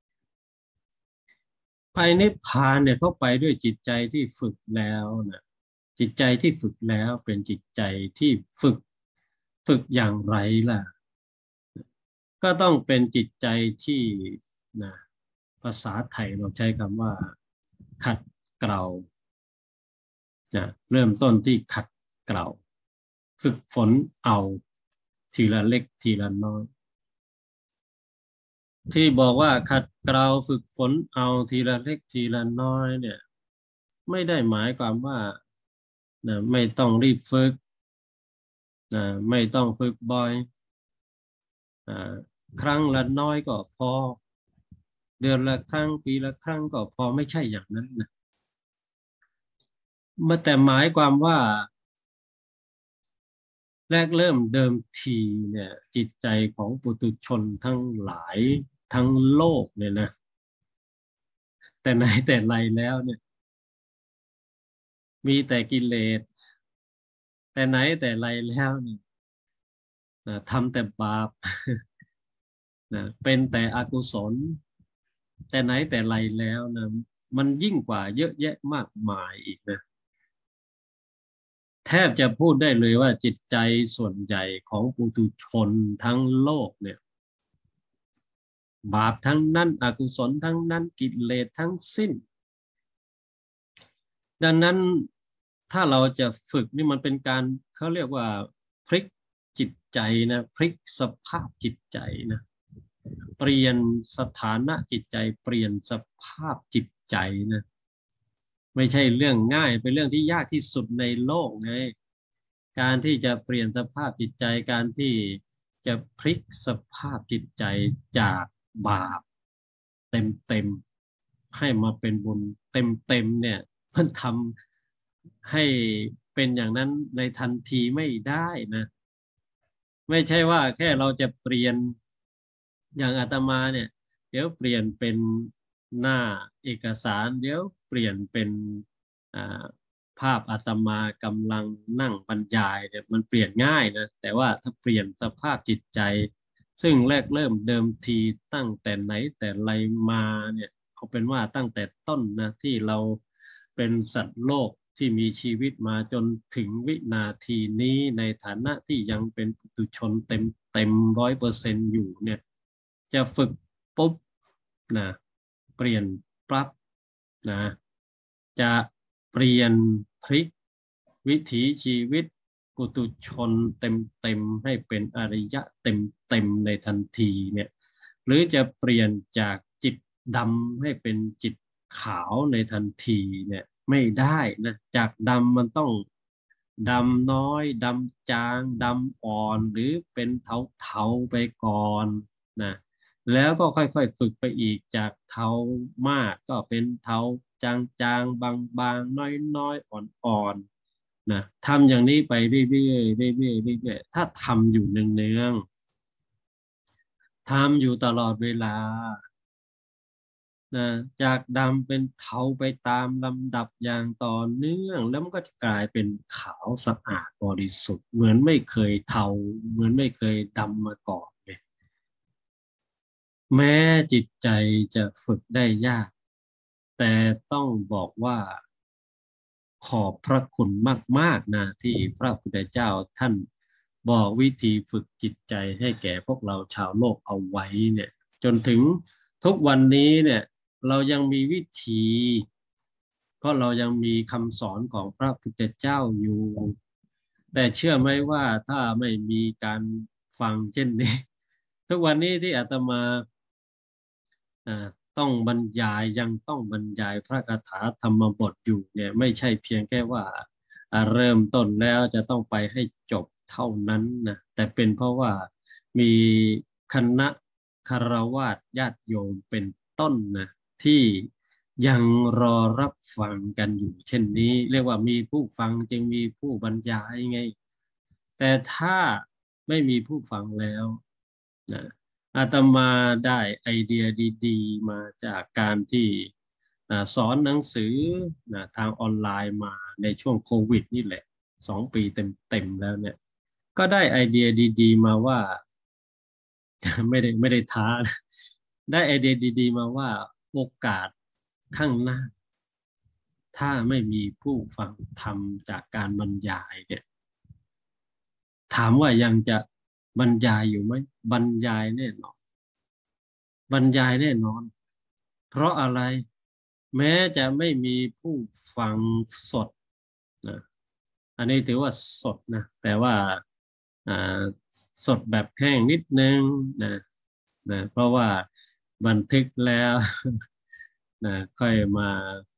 S1: ไปนิพพานเนี่ยเขาไปด้วยจิตใจที่ฝึกแล้วนะจิตใจที่ฝึกแล้วเป็นจิตใจที่ฝึกฝึกอย่างไรล่ะก็ต้องเป็นจิตใจที่นะภาษาไทยเราใช้คำว่าขัดเกลานะเริ่มต้นที่ขัดเกลาฝึกฝนเอาทีละเล็กทีละน้อยที่บอกว่าขัดเกลาฝึกฝนเอาทีละเล็กทีละน้อยเนี่ยไม่ได้หมายความว่านะไม่ต้องรีบฝึกนะไม่ต้องฝึกบ่อยนะครั้งละน้อยก็พอเดือนละครั้งปีละครั้งก็พอไม่ใช่อย่างนั้นนะแต่หมายความว่าแรกเริ่มเดิมทีเนี่ยจิตใจของปุถุชนทั้งหลายทั้งโลกเนี่ยนะแต่ไหนแต่ไรแล้วเนี่ยมีแต่กิเลสแต่ไหนแต่ไรแล้วเนี่ยนะทำแต่บาปนะเป็นแต่อกุศลแต่ไหนแต่ไรแล้วนะมันยิ่งกว่าเยอะแยะมากมายอีกนะแทบจะพูดได้เลยว่าจิตใจส่วนใหญ่ของปุถุชนทั้งโลกเนี่ยบาปทั้งนั้นอกุศลทั้งนั้นกิเลสทั้งสิ้นดังนั้นถ้าเราจะฝึกนี่มันเป็นการเขาเรียกว่าพลิกจิตใจนะพลิกสภาพจิตใจนะเปลี่ยนสถานะจิตใจเปลี่ยนสภาพจิตใจนะไม่ใช่เรื่องง่ายเป็นเรื่องที่ยากที่สุดในโลกไงการที่จะเปลี่ยนสภาพจิตใจการที่จะพลิกสภาพจิตใจจากบาปเต็มเต็มให้มาเป็นบุญเต็มเต็มเนี่ยมันทำให้เป็นอย่างนั้นในทันทีไม่ได้นะไม่ใช่ว่าแค่เราจะเปลี่ยนอย่างอาตมาเนี่ยเดี๋ยวเปลี่ยนเป็นหน้าเอกสารเดี๋ยวเปลี่ยนเป็นภาพอาตมากำลังนั่งบรรยายเนี่ยมันเปลี่ยนง่ายนะแต่ว่าถ้าเปลี่ยนสภาพจิตใจซึ่งแรกเริ่มเดิมทีตั้งแต่ไหนแต่ไรมาเนี่ยเอาเป็นว่าตั้งแต่ต้นนะที่เราเป็นสัตว์โลกที่มีชีวิตมาจนถึงวินาทีนี้ในฐานะที่ยังเป็นปุถุชนเต็มเต็มร้อยเปอร์เซ็นต์อยู่เนี่ยจะฝึกปุ๊บนะเปลี่ยนปั๊บนะจะเปลี่ยนพลิกวิถีชีวิตปุถุชนเต็มเต็มให้เป็นอริยะเต็มเต็มในทันทีเนี่ยหรือจะเปลี่ยนจากจิตดำให้เป็นจิตขาวในทันทีเนี่ยไม่ได้นะจากดำมันต้องดำน้อยดำจางดำอ่อนหรือเป็นเทาๆไปก่อนนะแล้วก็ค่อยๆฝึกไปอีกจากเทามากก็เป็นเทาจางๆบางๆน้อยๆอ่อนๆนะทำอย่างนี้ไปเรื่อยๆเรื่อยๆเรื่อยๆถ้าทำอยู่เนืองๆทำอยู่ตลอดเวลานะจากดำเป็นเทาไปตามลำดับอย่างต่อเนื่องแล้วมันก็จะกลายเป็นขาวสะอาดบริสุทธิ์เหมือนไม่เคยเทาเหมือนไม่เคยดำมาก่อนเลยแม้จิตใจจะฝึกได้ยากแต่ต้องบอกว่าขอบพระคุณมากๆนะที่พระพุทธเจ้าท่านบอกวิธีฝึกจิตใจให้แก่พวกเราชาวโลกเอาไว้เนี่ยจนถึงทุกวันนี้เนี่ยเรายังมีวิธีเพราะเรายังมีคำสอนของพระพุทธเจ้าอยู่แต่เชื่อไหมว่าถ้าไม่มีการฟังเช่นนี้ทุกวันนี้ที่อาตมาต้องบรรยายยังต้องบรรยายพระคาถาธรรมบทอยู่เนี่ยไม่ใช่เพียงแค่ว่าเริ่มต้นแล้วจะต้องไปให้จบเท่านั้นนะแต่เป็นเพราะว่ามีคณะคฤหัสถ์ญาติโยมเป็นต้นนะที่ยังรอรับฟังกันอยู่เช่นนี้เรียกว่ามีผู้ฟังจึงมีผู้บรรยายไงแต่ถ้าไม่มีผู้ฟังแล้วนะอาตมาได้ไอเดียดีๆมาจากการที่สอนหนังสือทางออนไลน์มาในช่วงโควิดนี่แหละสองปีเต็มๆแล้วเนี่ยก็ได้ไอเดียดีๆมาว่าไม่ได้ไม่ได้ท้าได้ไอเดียดีๆมาว่าโอกาสข้างหน้าถ้าไม่มีผู้ฟังธรรมจากการบรรยายเนี่ยถามว่ายังจะบรรยายอยู่ไหมบรรยายแน่นอนบรรยายแน่นอนเพราะอะไรแม้จะไม่มีผู้ฟังสดนะอันนี้ถือว่าสดนะแต่ว่าสดแบบแห้งนิดนึงนะนะเพราะว่าบันทึกแล้วนะค่อยมา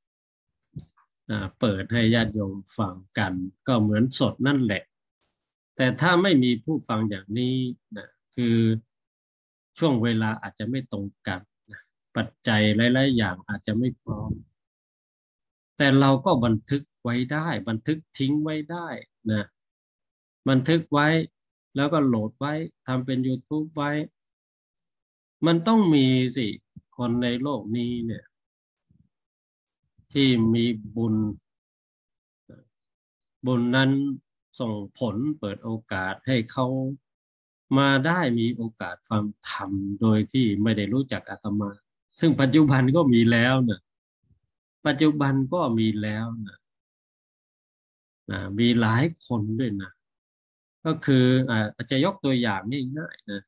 S1: เปิดให้ญาติโยมฟังกันก็เหมือนสดนั่นแหละแต่ถ้าไม่มีผู้ฟังอย่างนี้นะคือช่วงเวลาอาจจะไม่ตรงกันนะปัจจัยหลายๆอย่างอาจจะไม่พร้อมแต่เราก็บันทึกไว้ได้บันทึกทิ้งไว้ได้นะบันทึกไว้แล้วก็โหลดไว้ทำเป็น YouTube ไว้ มันต้องมีสิคนในโลกนี้เนี่ยที่มีบุญบุญนั้นส่งผลเปิดโอกาสให้เขามาได้มีโอกาสฟังธรรมโดยที่ไม่ได้รู้จักอาตมาซึ่งปัจจุบันก็มีแล้วนะปัจจุบันก็มีแล้วนะนะมีหลายคนด้วยนะก็คืออาจจะยกตัวอย่างง่ายๆนะ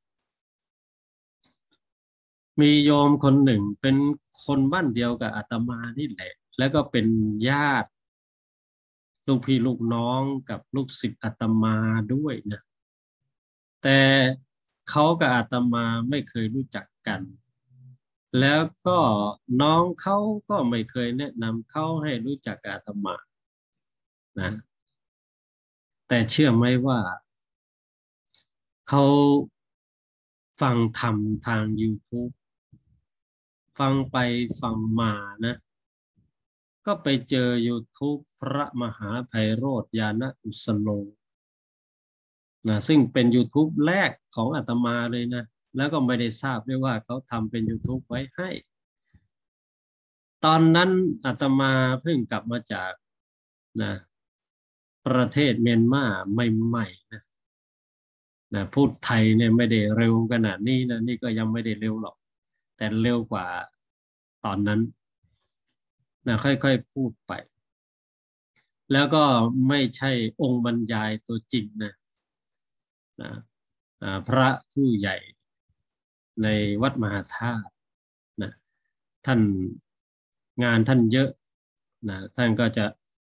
S1: มีโยมคนหนึ่งเป็นคนบ้านเดียวกับอาตมานี่แหละแล้วก็เป็นญาติลูกพี่ลูกน้องกับลูกศิษย์อาตมาด้วยนะแต่เขากับอาตมาไม่เคยรู้จักกันแล้วก็น้องเขาก็ไม่เคยแนะนำเขาให้รู้จักอาตมานะแต่เชื่อไหมว่าเขาฟังธรรมทาง YouTube ฟังไปฟังมานะก็ไปเจอ YouTube พระมหาไพโรจน์ญาณกุสโลนะซึ่งเป็น YouTube แรกของอาตมาเลยนะแล้วก็ไม่ได้ทราบด้วยว่าเขาทำเป็น YouTube ไว้ให้ตอนนั้นอาตมาเพิ่งกลับมาจากนะประเทศเมียนมาใหม่ๆนะนะพูดไทยเนี่ยไม่ได้เร็วขนาดนี้นะนี่ก็ยังไม่ได้เร็วหรอกแต่เร็วกว่าตอนนั้นนะค่อยๆพูดไปแล้วก็ไม่ใช่องค์บรรยายตัวจริงนะนะพระผู้ใหญ่ในวัดมหาธาตุนะท่านงานท่านเยอะนะท่านก็จะ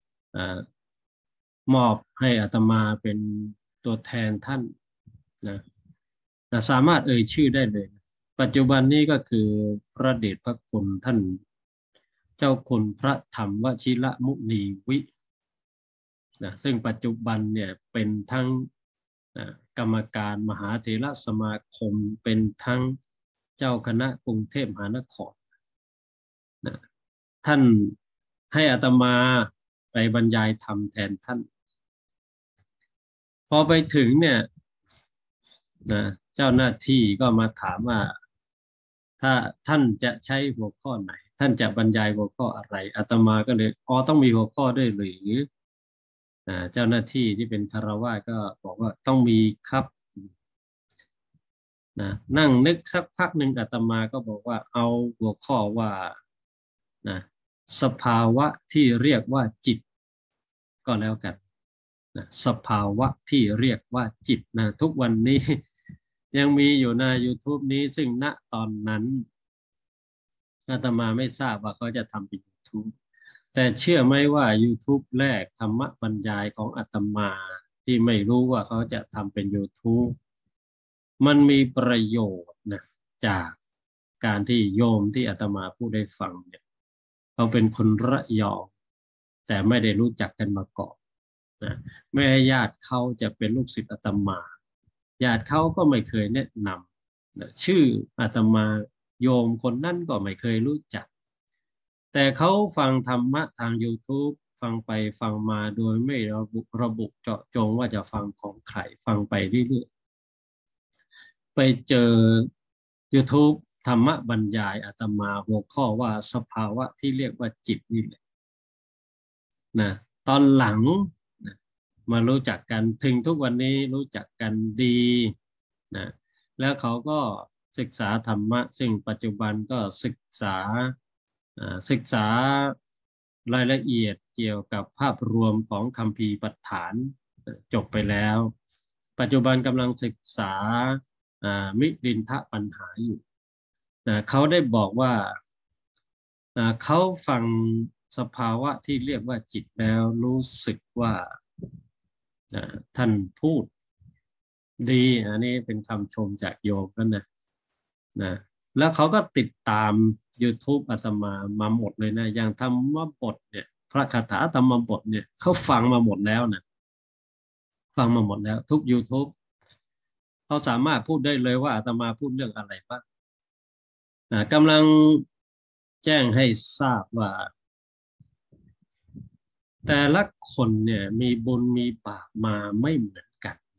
S1: มอบให้อาตมาเป็นตัวแทนท่านนะนะสามารถเอ่ยชื่อได้เลยปัจจุบันนี้ก็คือพระเดชพระคุณท่านเจ้าคุณพระธรรมวชิระมุนีวินะซึ่งปัจจุบันเนี่ยเป็นทั้งนะกรรมการมหาเถรสมาคมเป็นทั้งเจ้าคณะกรุงเทพมหานครนะท่านให้อาตมาไปบรรยายธรรมแทนท่านพอไปถึงเนี่ยนะเจ้าหน้าที่ก็มาถามว่าถ้าท่านจะใช้หัวข้อไหนท่านจะบรรยายหัวข้ออะไรอาตมาก็เลยอ๋อต้องมีหัวข้อด้วยหรือเจ้าหน้าที่ที่เป็นคฤหัสถ์ก็บอกว่าต้องมีครับนะนั่งนึกสักพักหนึ่งอาตมาก็บอกว่าเอาหัวข้อว่านะสภาวะที่เรียกว่าจิตก็แล้วกันนะสภาวะที่เรียกว่าจิตนะทุกวันนี้ยังมีอยู่ใน YouTube นี้ซึ่งณตอนนั้นอาตมาไม่ทราบว่าเขาจะทำเป็น YouTube แต่เชื่อไหมว่า YouTube แรกธรรมบรรยายของอาตมาที่ไม่รู้ว่าเขาจะทำเป็น YouTube มันมีประโยชน์นะจากการที่โยมที่อาตมาพูดได้ฟังเนี่ยเขาเป็นคนระยองแต่ไม่ได้รู้จักกันมาก่อนนะแม่ญาติเขาจะเป็นลูกศิษย์อาตมาญาติเขาก็ไม่เคยแนะนำนะชื่ออาตมาโยมคนนั้นก็ไม่เคยรู้จักแต่เขาฟังธรรมะทาง YouTube ฟังไปฟังมาโดยไม่ระบุระบุเจาะจงว่าจะฟังของใครฟังไปเรื่อยๆไปเจอ YouTube ธรรมะบรรยายอาตมาหัวข้อว่าสภาวะที่เรียกว่าจิตนี่แหละนะตอนหลังนะมารู้จักกันถึงทุกวันนี้รู้จักกันดีนะแล้วเขาก็ศึกษาธรรมะซึ่งปัจจุบันก็ศึกษาศึกษารายละเอียดเกี่ยวกับภาพรวมของคัมภีร์ปัฏฐานจบไปแล้วปัจจุบันกำลังศึกษามิลินทปัญหาอยู่เขาได้บอกว่าเขาฟังสภาวะที่เรียกว่าจิตแล้วรู้สึกว่าท่านพูดดีอันนี้เป็นคำชมจากโยมนั่นนะนะแล้วเขาก็ติดตาม YouTube อาตมามาหมดเลยนะอย่างธรรมบทเนี่ยพระคาถาธรรมบทเนี่ยเขาฟังมาหมดแล้วนะฟังมาหมดแล้วทุก YouTube เขาสามารถพูดได้เลยว่าอาตมาพูดเรื่องอะไรบ้างนะกำลังแจ้งให้ทราบว่าแต่ละคนเนี่ยมีบุญมีบาปมาไม่เหมือนกัน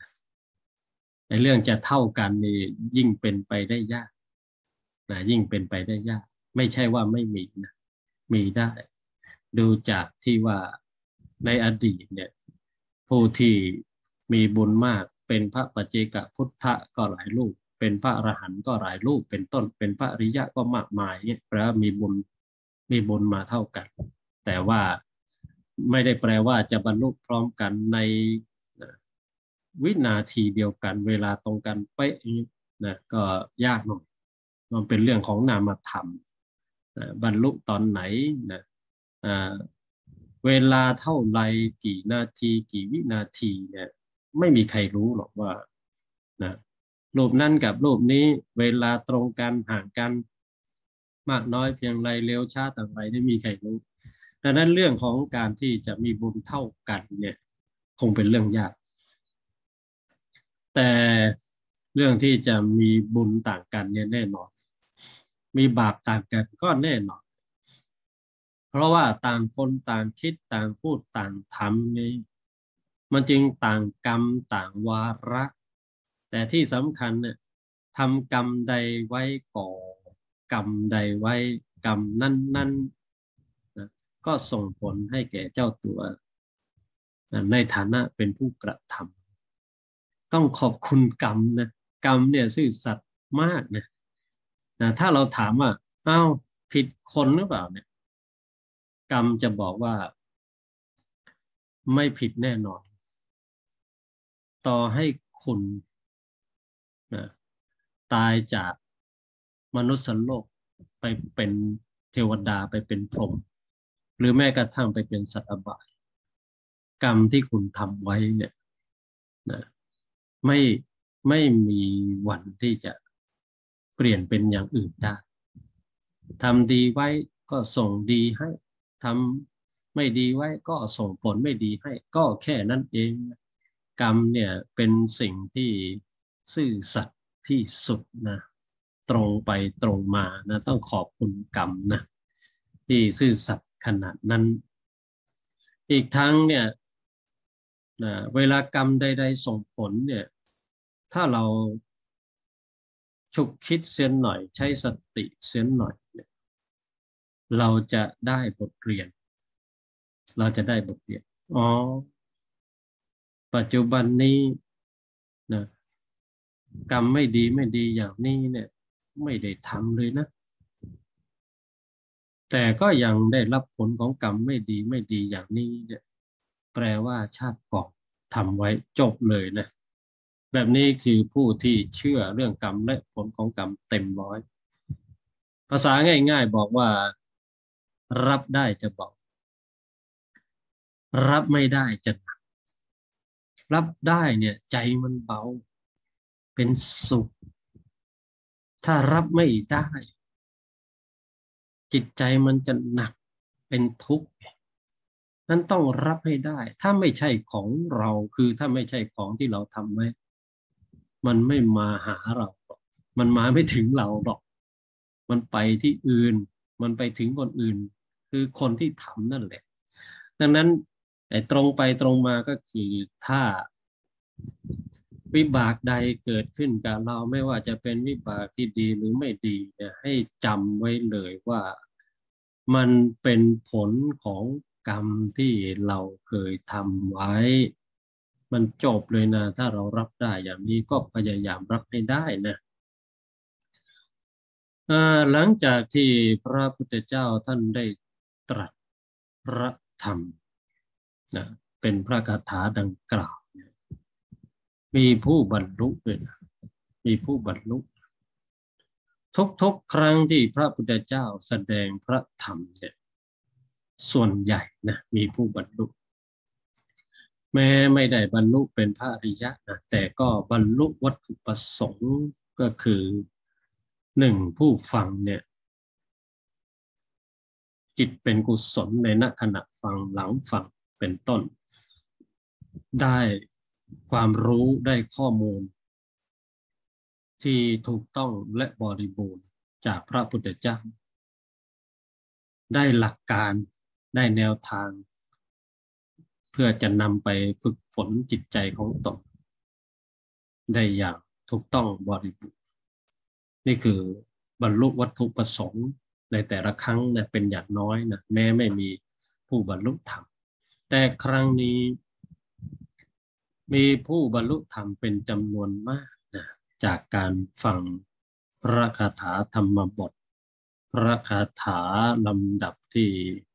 S1: ในเรื่องจะเท่ากันนี่ยิ่งเป็นไปได้ยากนะยิ่งเป็นไปได้ยากไม่ใช่ว่าไม่มีนะมีได้ดูจากที่ว่าในอดีตเนี่ยผู้ที่มีบุญมากเป็นพระปัจเจกพุทธะก็หลายรูปเป็นพระอรหันต์ก็หลายรูปเป็นต้นเป็นพระอริยะก็มากมายเนี่ยแปลว่ามีบุญมีบุญมาเท่ากันแต่ว่าไม่ได้แปลว่าจะบรรลุพร้อมกันในวินาทีเดียวกันเวลาตรงกันเป๊ะนะก็ยากหน่อยมันเป็นเรื่องของนามธรรมนะบรรลุตอนไหนนะอ่าเวลาเท่าไรกี่นาทีกี่วินาทีเนี่ยไม่มีใครรู้หรอกว่านะรูปนั้นกับรูปนี้เวลาตรงกันห่างกันมากน้อยเพียงไรเร็วช้าต่างไรไม่มีใครรู้ดังนั้นเรื่องของการที่จะมีบุญเท่ากันเนี่ยคงเป็นเรื่องยากแต่เรื่องที่จะมีบุญต่างกันเนี่ยแน่นอนมีบาปต่างกันก็แน่นอนเพราะว่าต่างคนต่างคิดต่างพูดต่างทำนี่มันจึงต่างกรรมต่างวาระแต่ที่สำคัญเนี่ยทำกรรมใดไว้ก่อกรรมใดไว้กรรมนั้นๆนะก็ส่งผลให้แก่เจ้าตัวในฐานะเป็นผู้กระทำต้องขอบคุณกรรมนะกรรมเนี่ยซื่อสัตย์มากนะนะถ้าเราถามว่าอ้าวผิดคนหรือเปล่าเนี่ยกรรมจะบอกว่าไม่ผิดแน่นอนต่อให้คุณนะตายจากมนุษย์โลกไปเป็นเทวดาไปเป็นพรหมหรือแม้กระทั่งไปเป็นสัตว์อบายกรรมที่คุณทำไว้เนี่ยนะไม่ไม่มีวันที่จะเปลี่ยนเป็นอย่างอื่นได้ทำดีไว้ก็ส่งดีให้ทำไม่ดีไว้ก็ส่งผลไม่ดีให้ก็แค่นั้นเองกรรมเนี่ยเป็นสิ่งที่ซื่อสัตย์ที่สุดนะตรงไปตรงมานะต้องขอบคุณกรรมนะที่ซื่อสัตย์ขนาดนั้นอีกทั้งเนี่ยนะเวลากรรมใดๆส่งผลเนี่ยถ้าเราฉุกคิดเสียหน่อยใช้สติเสียหน่อยเนี่ยเราจะได้บทเรียนเราจะได้บทเรียนอ๋อปัจจุบันนี้นะกรรมไม่ดีไม่ดีอย่างนี้เนี่ยไม่ได้ทำเลยนะแต่ก็ยังได้รับผลของกรรมไม่ดีไม่ดีอย่างนี้เนี่ยแปลว่าชาติก่อนทำไว้จบเลยนะแบบนี้คือผู้ที่เชื่อเรื่องกรรมและผลของกรรมเต็มร้อยภาษาง่ายๆบอกว่ารับได้จะเบารับไม่ได้จะหนักรับได้เนี่ยใจมันเบาเป็นสุขถ้ารับไม่ได้จิตใจมันจะหนักเป็นทุกข์นั้นต้องรับให้ได้ถ้าไม่ใช่ของเราคือถ้าไม่ใช่ของที่เราทำไว้มันไม่มาหาเราหรอกมันมาไม่ถึงเราหรอกมันไปที่อื่นมันไปถึงคนอื่นคือคนที่ทำนั่นแหละดังนั้นแต่ตรงไปตรงมาก็คือถ้าวิบากใดเกิดขึ้นกับเราไม่ว่าจะเป็นวิบากที่ดีหรือไม่ดีเนี่ยให้จำไว้เลยว่ามันเป็นผลของกรรมที่เราเคยทำไว้มันจบเลยนะถ้าเรารับได้อย่างนี้ก็พยายามรับให้ได้นะหลังจากที่พระพุทธเจ้าท่านได้ตรัสพระธรรมนะเป็นพระคาถาดังกล่าวมีผู้บรรลุเลยนะมีผู้บรรลุทุกๆครั้งที่พระพุทธเจ้าแสดงพระธรรมเนี่ยส่วนใหญ่นะมีผู้บรรลุแม้ไม่ได้บรรลุเป็นพระอริยะนะแต่ก็บรรลุวัตถุประสงค์ก็คือหนึ่งผู้ฟังเนี่ยจิตเป็นกุศลในณขณะฟังหลังฟังเป็นต้นได้ความรู้ได้ข้อมูลที่ถูกต้องและบริบูรณ์จากพระพุทธเจ้าได้หลักการได้แนวทางเพื่อจะนำไปฝึกฝนจิตใจของตนได้อย่างถูกต้องบริบูรณ์นี่คือบรรลุวัตถุประสงค์ในแต่ละครั้งเนี่ยเป็นอย่างน้อยนะแม้ไม่มีผู้บรรลุธรรมแต่ครั้งนี้มีผู้บรรลุธรรมเป็นจำนวนมากนะจากการฟังพระคาถาธรรมบทพระคาถาลำดับที่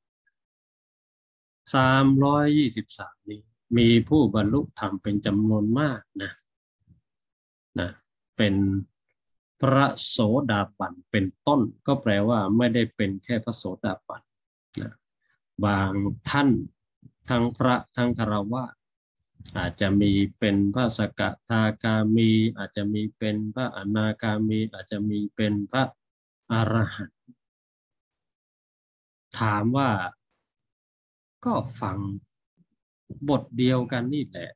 S1: สามร้อยยี่สิบสามนี้มีผู้บรรลุธรรมเป็นจำนวนมากนะนะเป็นพระโสดาบันเป็นต้นก็แปลว่าไม่ได้เป็นแค่พระโสดาบันนะบางท่านทั้งพระทั้งคฤหัสถ์อาจจะมีเป็นพระสกทาคามีอาจจะมีเป็นพระอนาคามีอาจจะมีเป็นพระอรหันต์ถามว่าก็ฟังบทเดียวกันนี่แหละ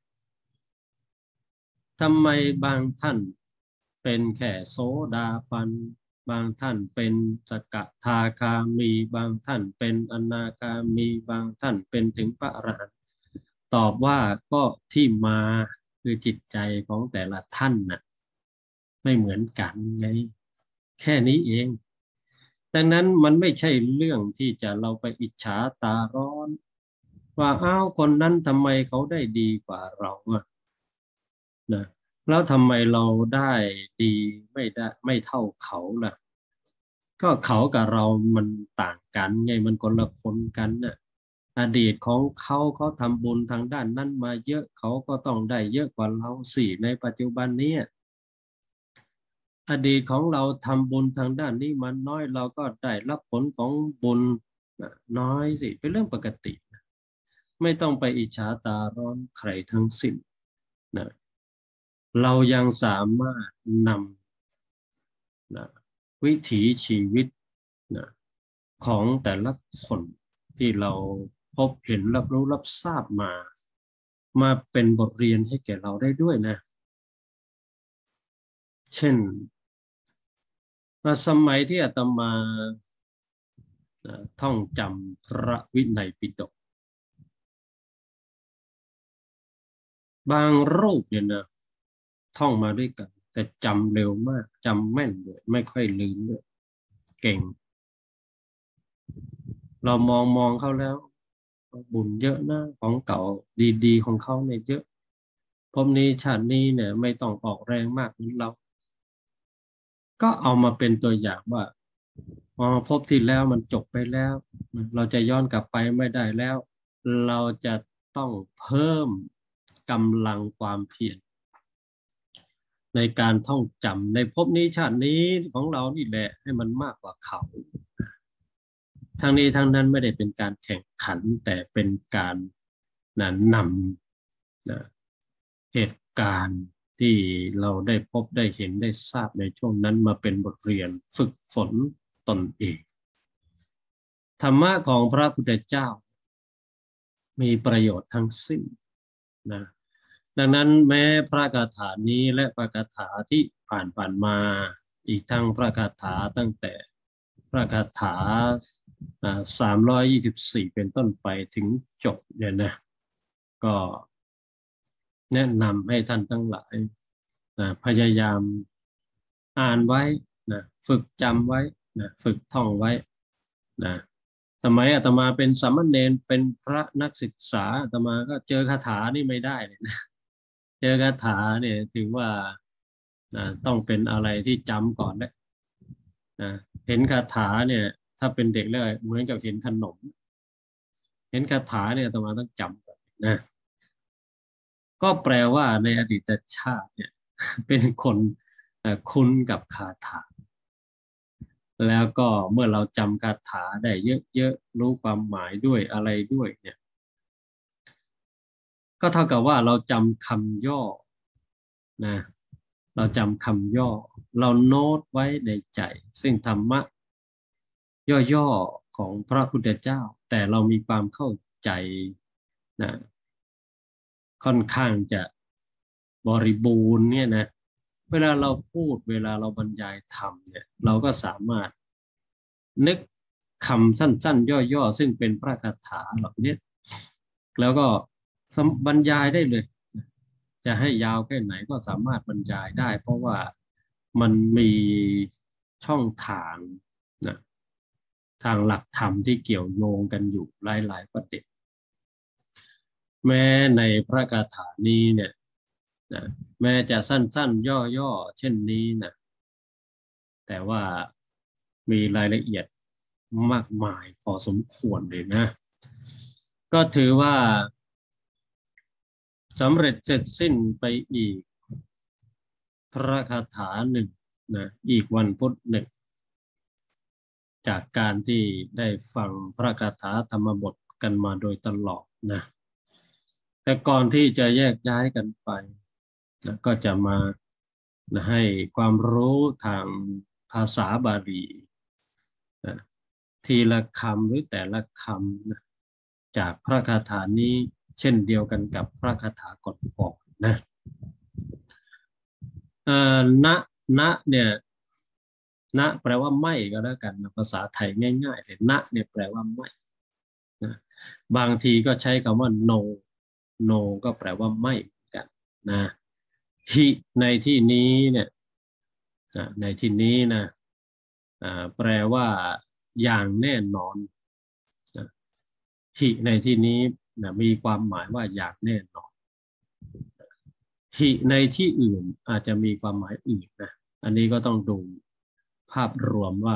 S1: ทำไมบางท่านเป็นแค่โสดาบันบางท่านเป็นสกทาคามีบางท่านเป็นอนาคามีบางท่านเป็นถึงพระอรหันต์ตอบว่าก็ที่มาคือจิตใจของแต่ละท่านน่ะไม่เหมือนกันไงแค่นี้เองดังนั้นมันไม่ใช่เรื่องที่จะเราไปอิจฉาตาร้อนว่าอ้าวคนนั้นทำไมเขาได้ดีกว่าเราอะนะแล้วทำไมเราได้ดีไม่ได้ไม่เท่าเขาล่ะก็เขากับเรามันต่างกันไงมันคนละคนกันน่ะอดีตของเขาเขาทำบุญทางด้านนั้นมาเยอะเขาก็ต้องได้เยอะกว่าเราสิในปัจจุบันนี้อดีตของเราทำบุญทางด้านนี้มันน้อยเราก็ได้รับผลของบุญน้อยสิเป็นเรื่องปกติไม่ต้องไปอิจฉาตาร้อนใครทั้งสิ้นนะเรายังสามารถนำนะวิถีชีวิตนะของแต่ละคนที่เราพบเห็นรับรู้รับทราบมามาเป็นบทเรียนให้แก่เราได้ด้วยนะเช่นสมัยที่อาตมาท่องจำพระวินัยปิฎกบางรูปเนี่ยนะท่องมาด้วยกันแต่จำเร็วมากจำแม่นเลยไม่ค่อยลืมเลยเก่งเรามองมองเขาแล้วบุญเยอะนะของเก่าดีๆของเขาเนี่ยเยอะพบนี้ชาตินี้เนี่ยไม่ต้องออกแรงมากเหมือนเราก็เอามาเป็นตัวอย่างว่าพอพบที่แล้วมันจบไปแล้วเราจะย้อนกลับไปไม่ได้แล้วเราจะต้องเพิ่มกำลังความเพียรในการท่องจำในภพนี้ชาตินี้ของเรานี่แหละให้มันมากกว่าเขาทางนี้ทางนั้นไม่ได้เป็นการแข่งขันแต่เป็นการนะนำนะเหตุการณ์ที่เราได้พบได้เห็นได้ทราบในช่วงนั้นมาเป็นบทเรียนฝึกฝนตนเองธรรมะของพระพุทธเจ้ามีประโยชน์ทั้งสิ้นนะดังนั้นแม้พระคาถานี้และพระคาถาที่ผ่านผ่านมาอีกทั้งพระคาถาตั้งแต่พระคาถาสามร้อยยี่สิบสี่เป็นต้นไปถึงจบเนี่ยนะก็แนะนำให้ท่านทั้งหลายนะพยายามอ่านไว้นะฝึกจำไว้นะฝึกท่องไว้นะสมัยอาตมาเป็นสามเณรเป็นพระนักศึกษาอาตมาก็เจอคาถานี่ไม่ได้เลยนะเจอคาถาเนี่ยถือว่านะต้องเป็นอะไรที่จำก่อนนะนะเห็นคาถาเนี่ยถ้าเป็นเด็กแล้วเหมือนกับเห็นขนมเห็นคาถาเนี่ยอาตมาต้องจำก่อนนะก็แปลว่าในอดีตชาติเนี่ยเป็นคนคุ้นกับคาถาแล้วก็เมื่อเราจำคาถาได้เยอะๆรู้ความหมายด้วยอะไรด้วยเนี่ยก็เท่ากับว่าเราจำคำย่อนะเราจำคำย่อเราโน้ตไว้ในใจซึ่งธรรมะย่อๆของพระพุทธเจ้าแต่เรามีความเข้าใจนะค่อนข้างจะบริบูรณ์เนี่ยนะเวลาเราพูดเวลาเราบรรยายธรรมเนี่ยเราก็สามารถนึกคำสั้นๆย่อๆซึ่งเป็นพระคาถาเหล่านี้แล้วก็บรรยายได้เลยจะให้ยาวแค่ไหนก็สามารถบรรยายได้เพราะว่ามันมีช่องทางนะทางหลักธรรมที่เกี่ยวโยงกันอยู่หลายๆประเด็นแม้ในพระคาถานี้เนี่ยนะแม้จะสั้นๆย่อๆเช่นนี้นะแต่ว่ามีรายละเอียดมากมายพอสมควรเลยนะก็ถือว่าสำเร็จเสร็จสิ้นไปอีกพระคาถาหนึ่งนะอีกวันพุธหนึ่งจากการที่ได้ฟังพระคาถาธรรมบทกันมาโดยตลอดนะแต่ก่อนที่จะแยกย้ายกันไปนะก็จะมานะให้ความรู้ทางภาษาบาลีนะทีละคำหรือแต่ละคำนะจากพระคาถานี้เช่นเดียวกันกับพระคาถาก่อนๆนะเอ่อณณเนี่ยณแปลว่าไม่ก็แล้วกันนะภาษาไทยง่ายๆเลยณเนี่ยแปลว่าไม่นะบางทีก็ใช้คำว่า no no ก็แปลว่าไม่กันนะหิในที่นี้เนี่ยนะในที่นี้นะอ่าแปลว่าอย่างแน่นอนนะหิในที่นี้นะมีความหมายว่าอย่างแน่นอนหิในที่อื่นอาจจะมีความหมายอื่นนะอันนี้ก็ต้องดูภาพรวมว่า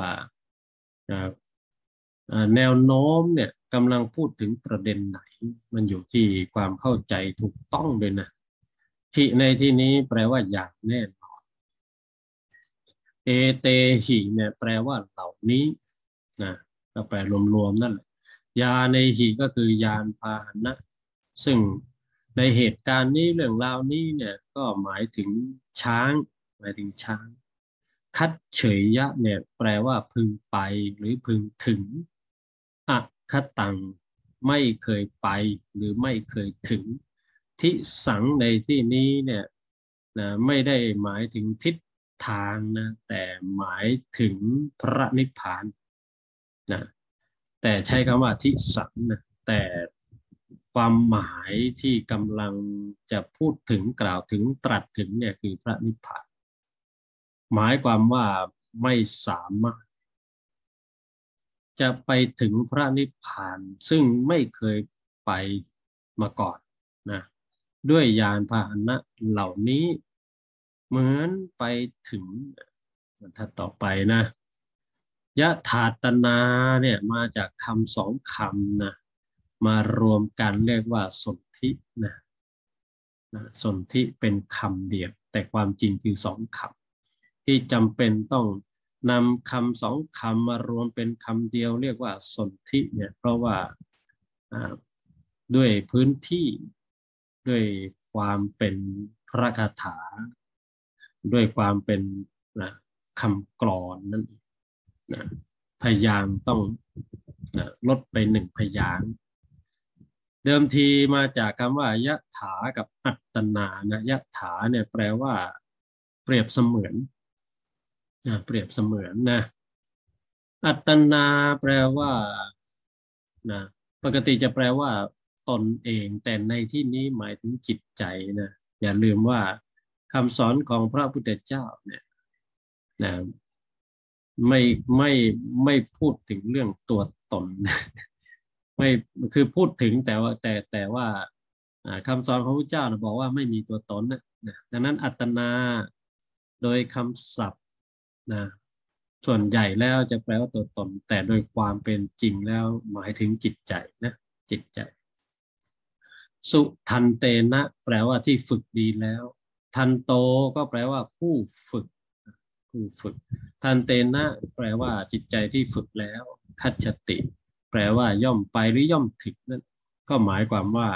S1: แนวโน้มเนี่ยกำลังพูดถึงประเด็นไหนมันอยู่ที่ความเข้าใจถูกต้องด้วยนะหิในที่นี้แปลว่าอย่างแน่นอนเอเตหิเนี่ยแปลว่าเหล่านี้นะก็แปลรวมๆนั่นแหละยาในหิก็คือยานพาหนะซึ่งในเหตุการณ์นี้เรื่องราวนี้เนี่ยก็หมายถึงช้างหมายถึงช้างคัดเฉยยะเนี่ยแปลว่าพึงไปหรือพึงถึงอะคตังไม่เคยไปหรือไม่เคยถึงทิสังในที่นี้เนี่ยนะไม่ได้หมายถึงทิศทางนะแต่หมายถึงพระนิพพานนะแต่ใช้คำว่าทิสังนะแต่ความหมายที่กำลังจะพูดถึงกล่าวถึงตรัสถึงเนี่ยคือพระนิพพานหมายความว่าไม่สามารถจะไปถึงพระนิพพานซึ่งไม่เคยไปมาก่อนนะด้วยยานพาหนะเหล่านี้เหมือนไปถึงถ้าต่อไปนะยะถาตนาเนี่ยมาจากคำสองคำนะมารวมกันเรียกว่าสนธินะนะสนธิเป็นคำเดียวแต่ความจริงคือสองคำที่จำเป็นต้องนำคำสองคำมารวมเป็นคำเดียวเรียกว่าสนธิเนี่ยเพราะว่าด้วยพื้นที่ด้วยความเป็นพระคาถาด้วยความเป็นนะคำกลอนนั่นนะพยางค์ต้องนะลดไปหนึ่งพยางค์เดิมทีมาจากคำว่ายะถากับอัตตนานะยะถาเนี่ยแปลว่าเปรียบเสมือนนะเปรียบเสมือนนะอัตตนาแปลว่านะปกติจะแปลว่าตนเองแต่ในที่นี้หมายถึงจิตใจนะอย่าลืมว่าคำสอนของพระพุทธเจ้าเนี่ยนะไม่ไม่ไม่พูดถึงเรื่องตัวตนไม่คือพูดถึงแต่ว่าแต่แต่ว่าคำสอนของพระเจ้านะบอกว่าไม่มีตัวตนนะนะดังนั้นอัตนาโดยคำศัพท์นะส่วนใหญ่แล้วจะแปลว่าตัวตนแต่โดยความเป็นจริงแล้วหมายถึงจิตใจนะจิตใจสุทันเตนะแปลว่าที่ฝึกดีแล้วทันโตก็แปลว่าผู้ฝึกผู้ฝึกทันเตนะแปลว่าจิตใจที่ฝึกแล้วคัจฉติแปลว่าย่อมไปหรือย่อมถึงนั่นก็หมายความว่า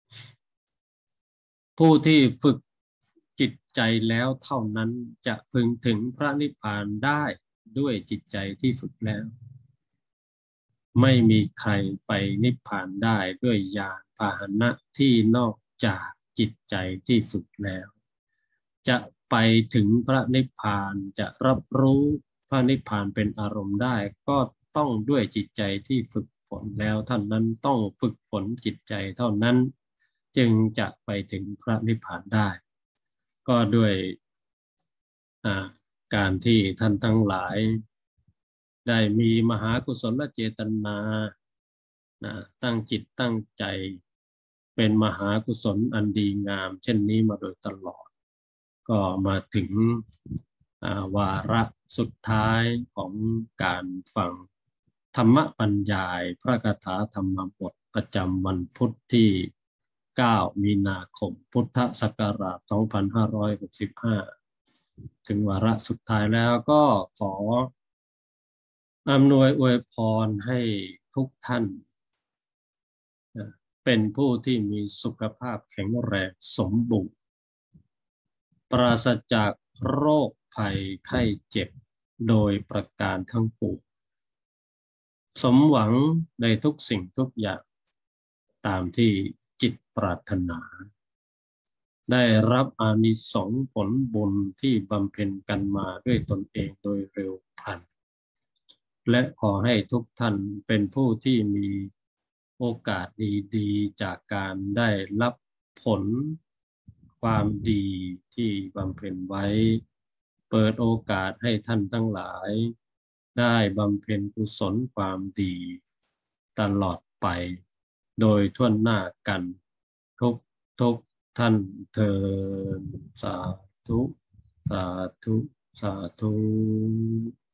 S1: ผู้ที่ฝึกจิตใจแล้วเท่านั้นจะพึงถึงพระนิพพานได้ด้วยจิตใจที่ฝึกแล้วไม่มีใครไปนิพพานได้ด้วยยานพาหนะที่นอกจากจิตใจที่ฝึกแล้วจะไปถึงพระนิพพานจะรับรู้พระนิพพานเป็นอารมณ์ได้ก็ต้องด้วยจิตใจที่ฝึกฝนแล้วเท่านั้นต้องฝึกฝนจิตใจเท่านั้นจึงจะไปถึงพระนิพพานได้ ก็ด้วยการที่ท่านทั้งหลายได้มีมหากุศลเจตนานะตั้งจิตตั้งใจเป็นมหากุศลอันดีงามเช่นนี้มาโดยตลอดก็มาถึงวาระสุดท้ายของการฟังธรรมบรรยายพระคาถาธรรมบทประจำวันพุธที่เก้ามีนาคมพุทธศักราชสองพันห้าร้อยหกสิบห้าถึงวาระสุดท้ายแล้วก็ขออำนวยอวยพรให้ทุกท่านเป็นผู้ที่มีสุขภาพแข็งแรงสมบูรณ์ปราศจากโรคภัยไข้เจ็บโดยประการทั้งปวงสมหวังในทุกสิ่งทุกอย่างตามที่จิตปรารถนาได้รับอานิสงส์ผลบุญที่บำเพ็ญกันมาด้วยตนเองโดยเร็วพลันและขอให้ทุกท่านเป็นผู้ที่มีโอกาสดีๆจากการได้รับผลความดีที่บำเพ็ญไว้เปิดโอกาสให้ท่านทั้งหลายได้บำเพ็ญกุศลความดีตลอดไปโดยทั่วหน้ากันทุกทุกท่านเทอญสาธุสาธุสาธุ